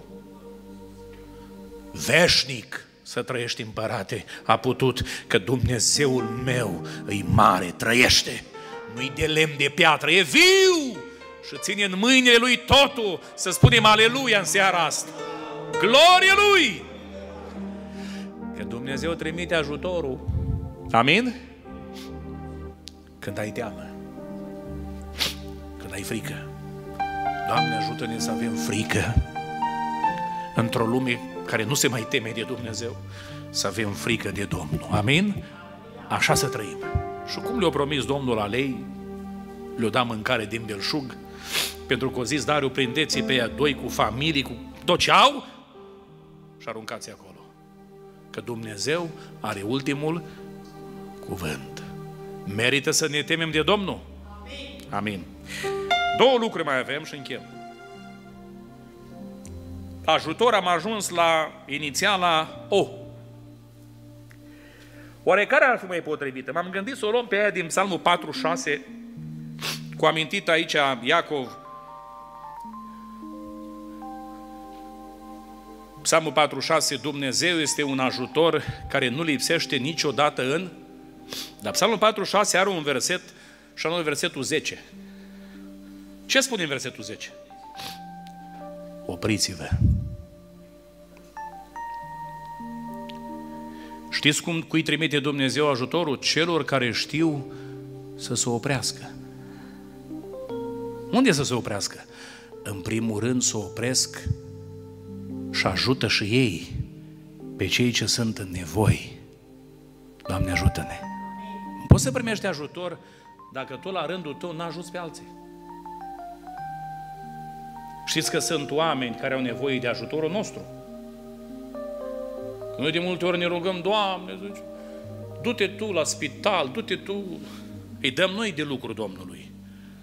A: Veșnic să trăiești, împărate, a putut, că Dumnezeul meu îi mare, trăiește, nu-i de lemn de piatră, e viu și ține în mâinile Lui totul, să spunem aleluia în seara asta. Glorie Lui! Că Dumnezeu trimite ajutorul. Amin? Când ai teamă, când ai frică. Doamne, ajută-ne să avem frică într-o lume care nu se mai teme de Dumnezeu, să avem frică de Domnul. Amin? Așa să trăim. Și cum le-a promis Domnul la lei, le-a dat mâncare din belșug, pentru că a zis Dariu, prindeți pe ea doi cu familii, cu tot ce au și aruncați acolo. Că Dumnezeu are ultimul cuvânt. Merită să ne temem de Domnul? Amin. Două lucruri mai avem și închem. Ajutor, am ajuns la inițiala O. Oare care ar fi mai potrivită? M-am gândit să o luăm pe aia din Psalmul 46, cu amintit aici Iacov. Psalmul 46, Dumnezeu este un ajutor care nu lipsește niciodată în... Dar Psalmul 46 are un verset, și anume versetul 10. Ce spune în versetul 10? Opriți-vă. Știți cui trimite Dumnezeu ajutorul? Celor care știu să se oprească. Unde să se oprească? În primul rând să opresc și ajută și ei pe cei ce sunt în nevoi. Doamne, ajută-ne! Poți să primești ajutor dacă tu la rândul tău n-ajuți pe alții. Știți că sunt oameni care au nevoie de ajutorul nostru. Că noi de multe ori ne rugăm, Doamne, zice, du-te Tu la spital, du-te Tu. Îi dăm noi de lucru Domnului.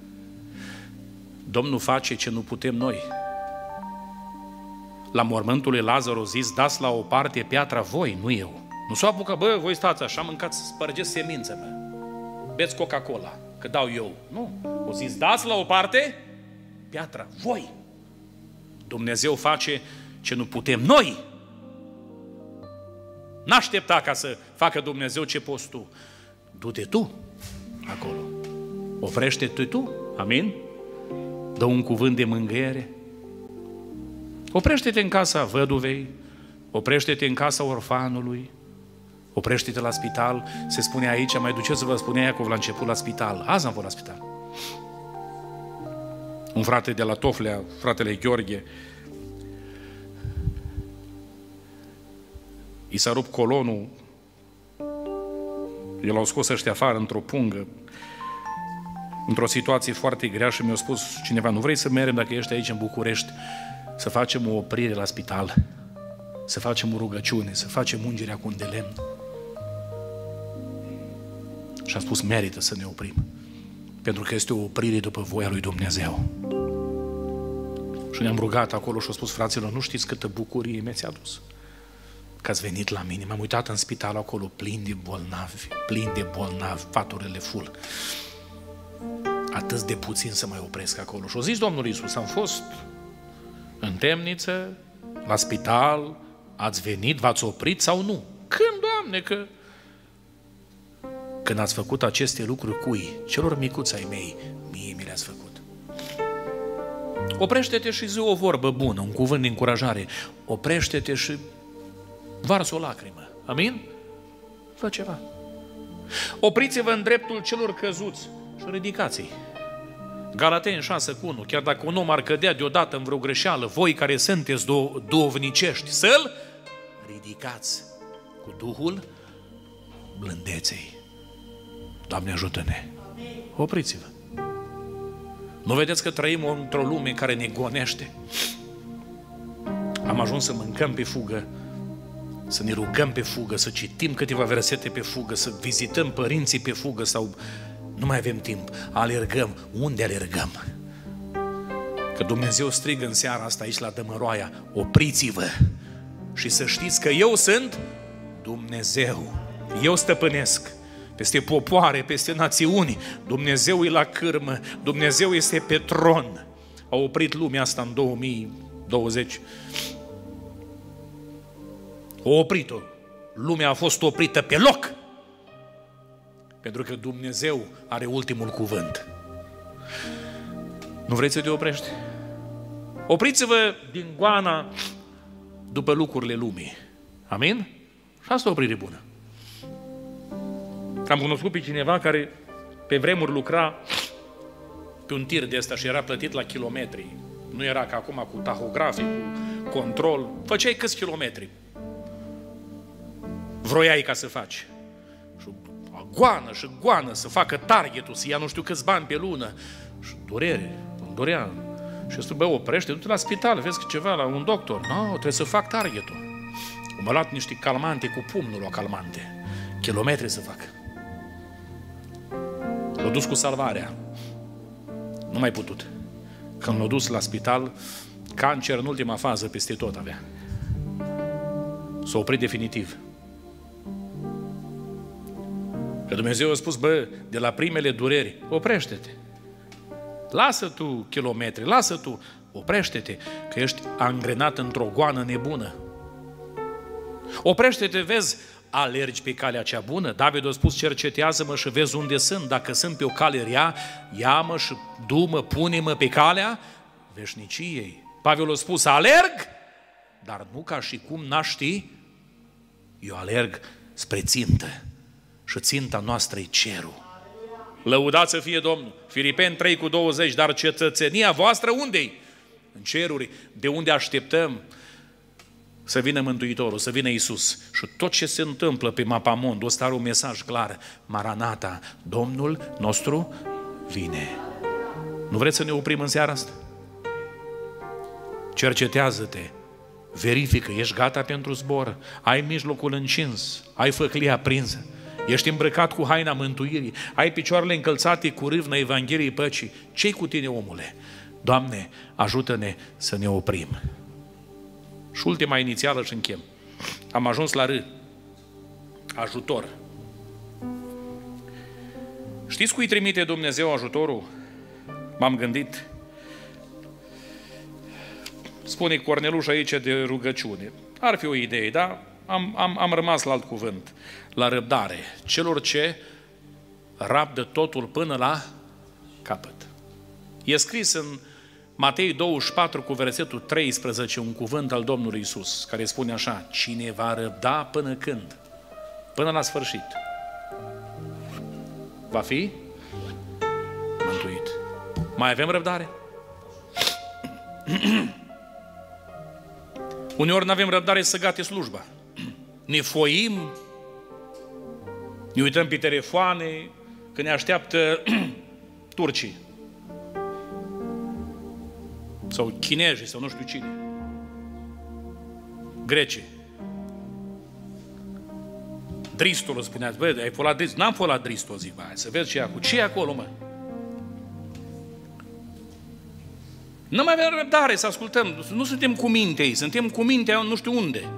A: Domnul face ce nu putem noi. La mormântul lui Lazar a zis, dați la o parte piatra voi, nu eu. Nu s-o apucă, bă, voi stați așa, mâncați, spărgeți semințe, bă. Beți Coca-Cola, că dau eu. Nu. O zis, dați la o parte piatra voi. Dumnezeu face ce nu putem noi. N-aștepta ca să facă Dumnezeu ce poți tu. Du-te tu acolo. Oprește-te tu. Amin? Dă un cuvânt de mângâiere. Oprește-te în casa văduvei. Oprește-te în casa orfanului. Oprește-te la spital. Se spune aici, mai duceți-vă, spunea Iacov la început, la spital. Azi am fost la spital. Un frate de la Toflea, fratele Gheorghe, i s-a rupt colonul, el l-au scos ăștia afară într-o pungă, într-o situație foarte grea și mi-a spus cineva, nu vrei să mergem dacă ești aici în București, să facem o oprire la spital, să facem o rugăciune, să facem ungerea cu un de lemn? Și a spus, merită să ne oprim, pentru că este o oprire după voia lui Dumnezeu. Și ne-am rugat acolo și a spus, fraților, nu știți câtă bucurie mi-ați adus că ați venit la mine. M-am uitat în spital acolo, plin de bolnavi, paturile full. Atât de puțin să mai opresc acolo. Și a zis Domnul Iisus, am fost în temniță, la spital, ați venit, v-ați oprit sau nu? Când, Doamne, că când ați făcut aceste lucruri cui? Celor micuți ai mei, mie mi le-ați făcut. Oprește-te și zi o vorbă bună, un cuvânt de încurajare. Oprește-te și varsă o lacrimă. Amin? Fă ceva. Opriți-vă în dreptul celor căzuți și ridicați-i. Galateni 6:1, chiar dacă un om ar cădea deodată în vreo greșeală, voi care sunteți duhovnicești, să-l ridicați cu Duhul blândeței. Doamne, ajută-ne! Opriți-vă! Nu vedeți că trăim într-o lume care ne gonește? Am ajuns să mâncăm pe fugă, să ne rugăm pe fugă, să citim câteva versete pe fugă, să vizităm părinții pe fugă sau nu mai avem timp. Alergăm. Unde alergăm? Că Dumnezeu strigă în seara asta aici la Dămăroaia: opriți-vă și să știți că eu sunt Dumnezeu. Eu stăpânesc peste popoare, peste națiuni. Dumnezeu e la cârmă, Dumnezeu este pe tron. A oprit lumea asta în 2020. A oprit-o. Lumea a fost oprită pe loc. Pentru că Dumnezeu are ultimul cuvânt. Nu vreți să te oprești? Opriți-vă din goana după lucrurile lumii. Amin? Și asta o oprire bună. Am cunoscut pe cineva care pe vremuri lucra pe un tir de ăsta și era plătit la kilometri. Nu era ca acum cu tahografii, cu control. Făceai câți kilometri vroiai ca să faci. Și goană să facă targetul, să ia nu știu câți bani pe lună. Și durere, îmi dorea. Și spune: bă, oprește, du-te la spital, vezi ceva, la un doctor. Nu, trebuie să fac targetul. M-a luat niște calmante cu pumnul la calmante. Kilometri să fac. L-a dus cu salvarea. Nu mai putut. Când l-a dus la spital, cancer în ultima fază peste tot avea. S-a oprit definitiv. Că Dumnezeu a spus: bă, de la primele dureri, oprește-te. Lasă tu kilometri, lasă tu, oprește-te, că ești angrenat într-o goană nebună. Oprește-te, vezi, alergi pe calea cea bună. David a spus: cercetează-mă și vezi unde sunt. Dacă sunt pe o cale rea, ia-mă și du-mă, pune-mă pe calea veșniciei. Pavel a spus: alerg, dar nu ca și cum n-aș ști. Eu alerg spre țintă și ținta noastră e cerul. Lăudați să fie Domnul. Filipeni 3:20, dar cetățenia voastră unde-i? În ceruri, de unde așteptăm să vină Mântuitorul, să vină Iisus. Și tot ce se întâmplă pe mapamond, ăsta are un mesaj clar: Maranata, Domnul nostru vine. Nu vreți să ne oprim în seara asta? Cercetează-te, verifică, ești gata pentru zbor, ai mijlocul încins, ai făclia aprinsă, ești îmbrăcat cu haina mântuirii, ai picioarele încălțate cu râvna Evangheliei păcii. Ce-i cu tine, omule? Doamne, ajută-ne să ne oprim. Și ultima inițială și închem. Am ajuns la R. Ajutor. Știți cui trimite Dumnezeu ajutorul? M-am gândit. Spune Corneluș aici de rugăciune. Ar fi o idee, dar am rămas la alt cuvânt. La răbdare. Celor ce rabdă totul până la capăt. E scris în Matei 24 cu versetul 13 un cuvânt al Domnului Iisus care spune așa: cine va răbda până când? Până la sfârșit. Va fi mântuit. Mai avem răbdare? Uneori nu avem răbdare să gate slujba. Ne foim, ne uităm pe telefoane, că ne așteaptă turcii. Sau chinezii, sau nu știu cine. Grecii. Dristol, spuneați: bă, ai fost la Dristol? N-am fost la Dristol, zic: bă, să vezi ce e acolo. Ce e acolo, mă? Nu mai avem răbdare să ascultăm. Nu suntem cu minte, suntem cu mintea nu știu unde.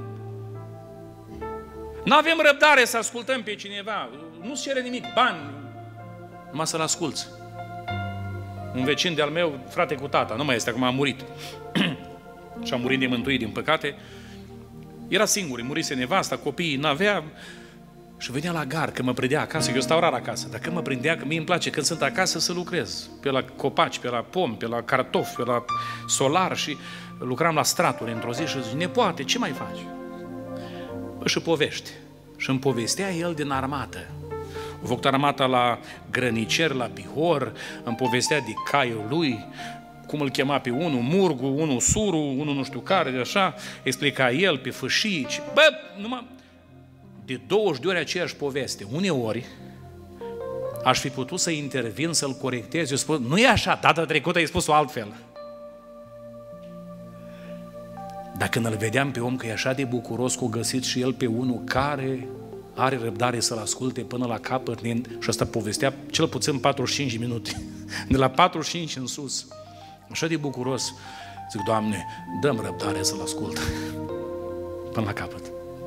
A: Nu avem răbdare să ascultăm pe cineva. Nu-ți cere nimic, bani, numai să-l asculți. Un vecin de-al meu, frate cu tata, nu mai este, acum a murit. Și a murit nemântuit, din păcate. Era singur, îi murise nevasta, copiii n-avea. Și venea la gar, că mă prindea acasă, eu stau rar acasă, dar când mă prindea, că mie îmi place când sunt acasă să lucrez, pe la copaci, pe la pomi, pe la cartofi, pe la solar și lucram la straturi într-o zi și zice, nepoate, ce mai faci? Și povește. Și îmi povestea el din armată. A făcut armata la grănicer, la Bihor, îmi povestea de caiul lui, cum îl chema pe unul Murgu, unul Suru, unul nu știu care, de așa, explica el pe fâșii. Bă, numai de 20 de ori aceeași poveste. Uneori aș fi putut să intervin, să-l corectez. Eu spun, nu e așa, data trecută ai spus-o altfel. Dar când îl vedeam pe om că e așa de bucuros că o găsit și el pe unul care are răbdare să-l asculte până la capăt, și asta povestea cel puțin 45 minute, de la 45 în sus, așa de bucuros, zic, Doamne, dă-mi răbdare să-l ascult până la capăt.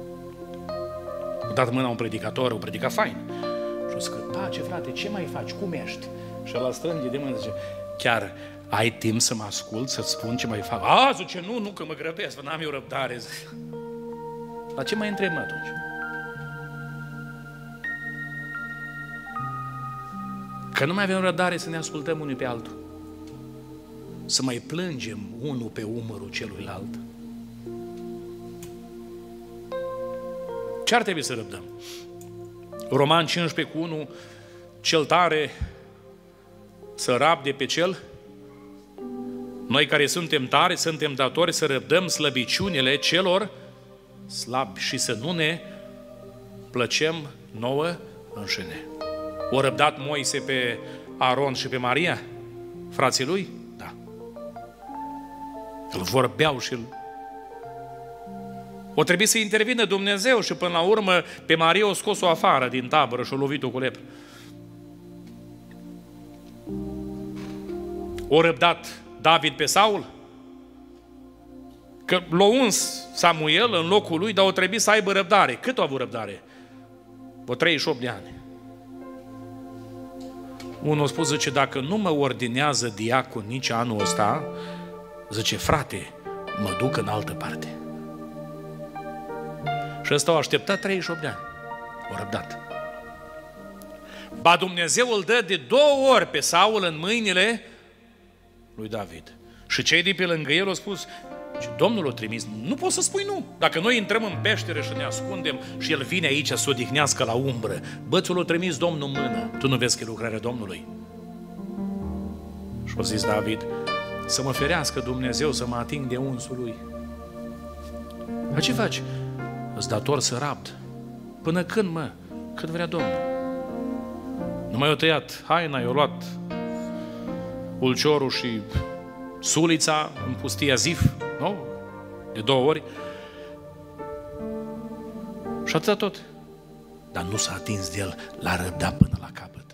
A: O dat mâna un predicator, o predica fain, și o zic, pace frate, ce mai faci, cum ești? Și ăla strânge de mână, zice, chiar ai timp să mă ascult, să-ți spun ce mai fac? A, zice, nu, că mă grăbesc, n-am eu răbdare. La ce mai întreb atunci? Că nu mai avem răbdare să ne ascultăm unul pe altul. Să mai plângem unul pe umărul celuilalt. Ce ar trebui să răbdăm? Roman 15:1, cel tare să rabde pe cel. Noi care suntem tari, suntem datori să răbdăm slăbiciunile celor slabi și să nu ne plăcem nouă înșine. O răbdat Moise pe Aron și pe Maria, frații lui? Da. Îl vorbeau și o trebuie să intervină Dumnezeu și până la urmă pe Maria o scos-o afară din tabără și o lovit-o cu lepră. O răbdat David pe Saul? Că l-a uns Samuel în locul lui, dar o trebuie să aibă răbdare. Cât a avut răbdare? O 38 de ani. Unul a spus, zice, dacă nu mă ordinează diacon nici anul ăsta, zice, frate, mă duc în altă parte. Și ăsta a așteptat 38 de ani. O răbdat. Ba Dumnezeu îl dă de 2 ori pe Saul în mâinile lui David. Și cei de pe lângă el au spus, Domnul l-a trimis, nu poți să spui nu. Dacă noi intrăm în peșteră și ne ascundem și el vine aici să odihnească la umbră, bă, ți l-a trimis Domnul în mână, tu nu vezi că e lucrarea Domnului? Și a zis David, să mă ferească Dumnezeu să mă ating de unsul lui. Dar ce faci? Îți dator să rabd. Până când, mă? Cât vrea Domnul. Nu mai o tăiat haina, i-a luat ulciorul și sulița în pustia Zif, nu? De 2 ori. Și atâta tot. Dar nu s-a atins de el, l-a răbdat până la capăt.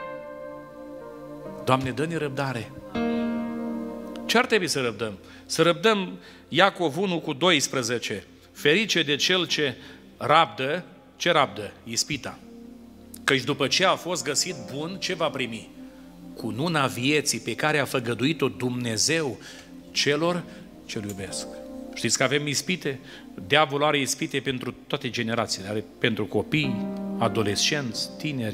A: Doamne, dă-ne răbdare. Ce ar trebui să răbdăm? Să răbdăm Iacov 1:12. Ferice de cel ce rabdă, ce rabdă? Ispita. Căci după ce a fost găsit bun, ce va primi? Cununa vieții pe care a făgăduit-o Dumnezeu celor ce-L iubesc. Știți că avem ispite? Diavolul are ispite pentru toate generațiile. Are pentru copii, adolescenți, tineri,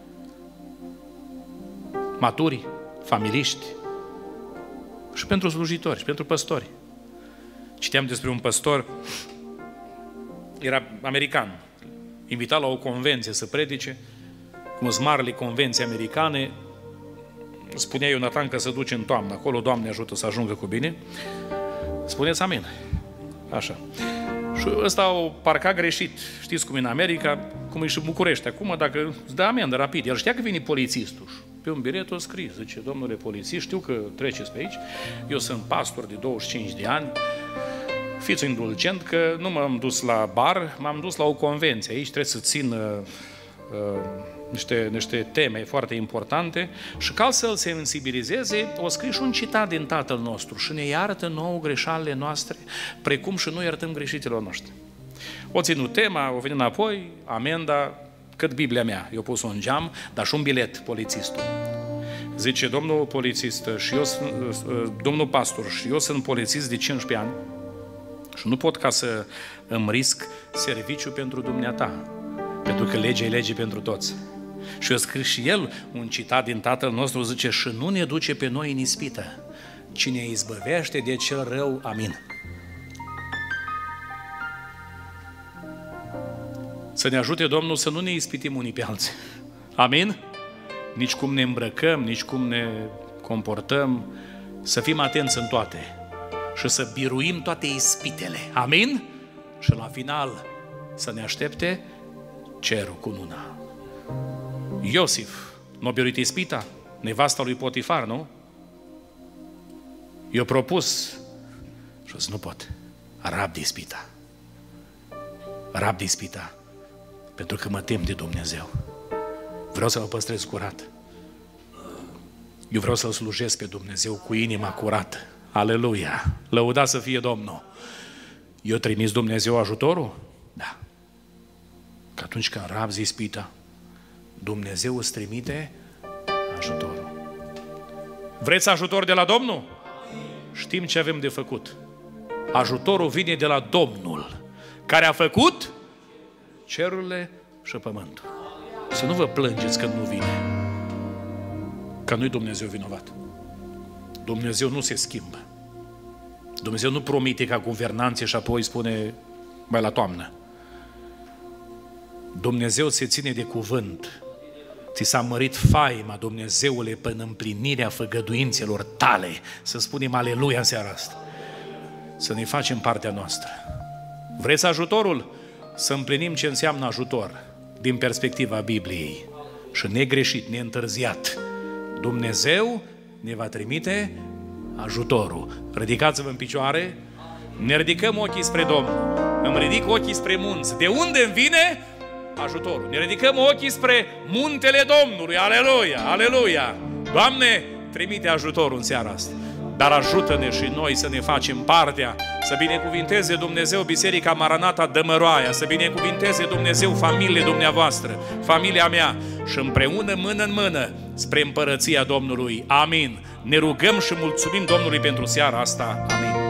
A: maturi, familiști și pentru slujitori, și pentru păstori. Citeam despre un păstor, era american, invitat la o convenție să predice, cum sunt marile convenții americane. Spunea Ionatan că se duce în toamnă, acolo Doamne ajută să ajungă cu bine. Spuneți amin. Așa. Și ăsta o parca greșit. Știți cum e în America, cum e și în București. Acum, dacă îți dă amendă rapid, el știa că vine polițistul. Pe un bilet o scris, zice, domnule polițist, știu că treceți pe aici, eu sunt pastor de 25 de ani, fiți indulgent că nu m-am dus la bar, m-am dus la o convenție. Aici trebuie să țin niște teme foarte importante și ca să-l sensibilizeze, o scris și un citat din Tatăl nostru și ne iartă nouă greșalele noastre, precum și noi iertăm greșiților noștri. O ținut tema, o venit înapoi, amenda, cât Biblia mea, eu pus un geam, dar și un bilet polițistul. Zice, domnul polițist, și eu, domnul pastor, și eu sunt polițist de 15 ani și nu pot ca să îmi risc serviciu pentru dumneata. Pentru că legea e lege pentru toți. Și a scris și el un citat din Tatăl nostru, zice: și nu ne duce pe noi în ispită, ci ne izbăvește de cel rău. Amin. Să ne ajute Domnul să nu ne ispitim unii pe alții. Amin? Nici cum ne îmbrăcăm, nici cum ne comportăm, să fim atenți în toate și să biruim toate ispitele. Amin? Și la final să ne aștepte cerul cu luna. Iosif n-a biruit ispita, nevasta lui Potifar, nu? I-a propus și o să nu pot. Rab de ispita. Rab de ispita. Pentru că mă tem de Dumnezeu. Vreau să mă păstrez curat. Eu vreau să-L slujesc pe Dumnezeu cu inima curată. Aleluia! Lăudat să fie Domnul! Eu trimis Dumnezeu ajutorul? Da. Că atunci când rabzi ispita, Dumnezeu îți trimite ajutorul. Vreți ajutor de la Domnul? Știm ce avem de făcut. Ajutorul vine de la Domnul, care a făcut cerurile și pământul. Să nu vă plângeți când nu vine, că nu-i Dumnezeu vinovat. Dumnezeu nu se schimbă. Dumnezeu nu promite ca guvernanție și apoi spune mai la toamnă. Dumnezeu se ține de cuvânt. Ți s-a mărit faima, Dumnezeule, până împlinirea făgăduințelor tale. Să spunem aleluia în seara asta. Să ne facem partea noastră. Vreți ajutorul? Să împlinim ce înseamnă ajutor din perspectiva Bibliei. Și negreșit, neîntârziat. Dumnezeu ne va trimite ajutorul. Ridicați-vă în picioare. Ne ridicăm ochii spre Domnul. Îmi ridic ochii spre munți. De unde îmi vine ajutorul? Ne ridicăm ochii spre muntele Domnului. Aleluia, aleluia. Doamne, trimite ajutorul în seara asta. Dar ajută-ne și noi să ne facem partea, să binecuvinteze Dumnezeu Biserica Maranata Dămăroaia, să binecuvinteze Dumnezeu familiile dumneavoastră, familia mea, și împreună, mână în mână, spre împărăția Domnului. Amin. Ne rugăm și mulțumim Domnului pentru seara asta. Amin.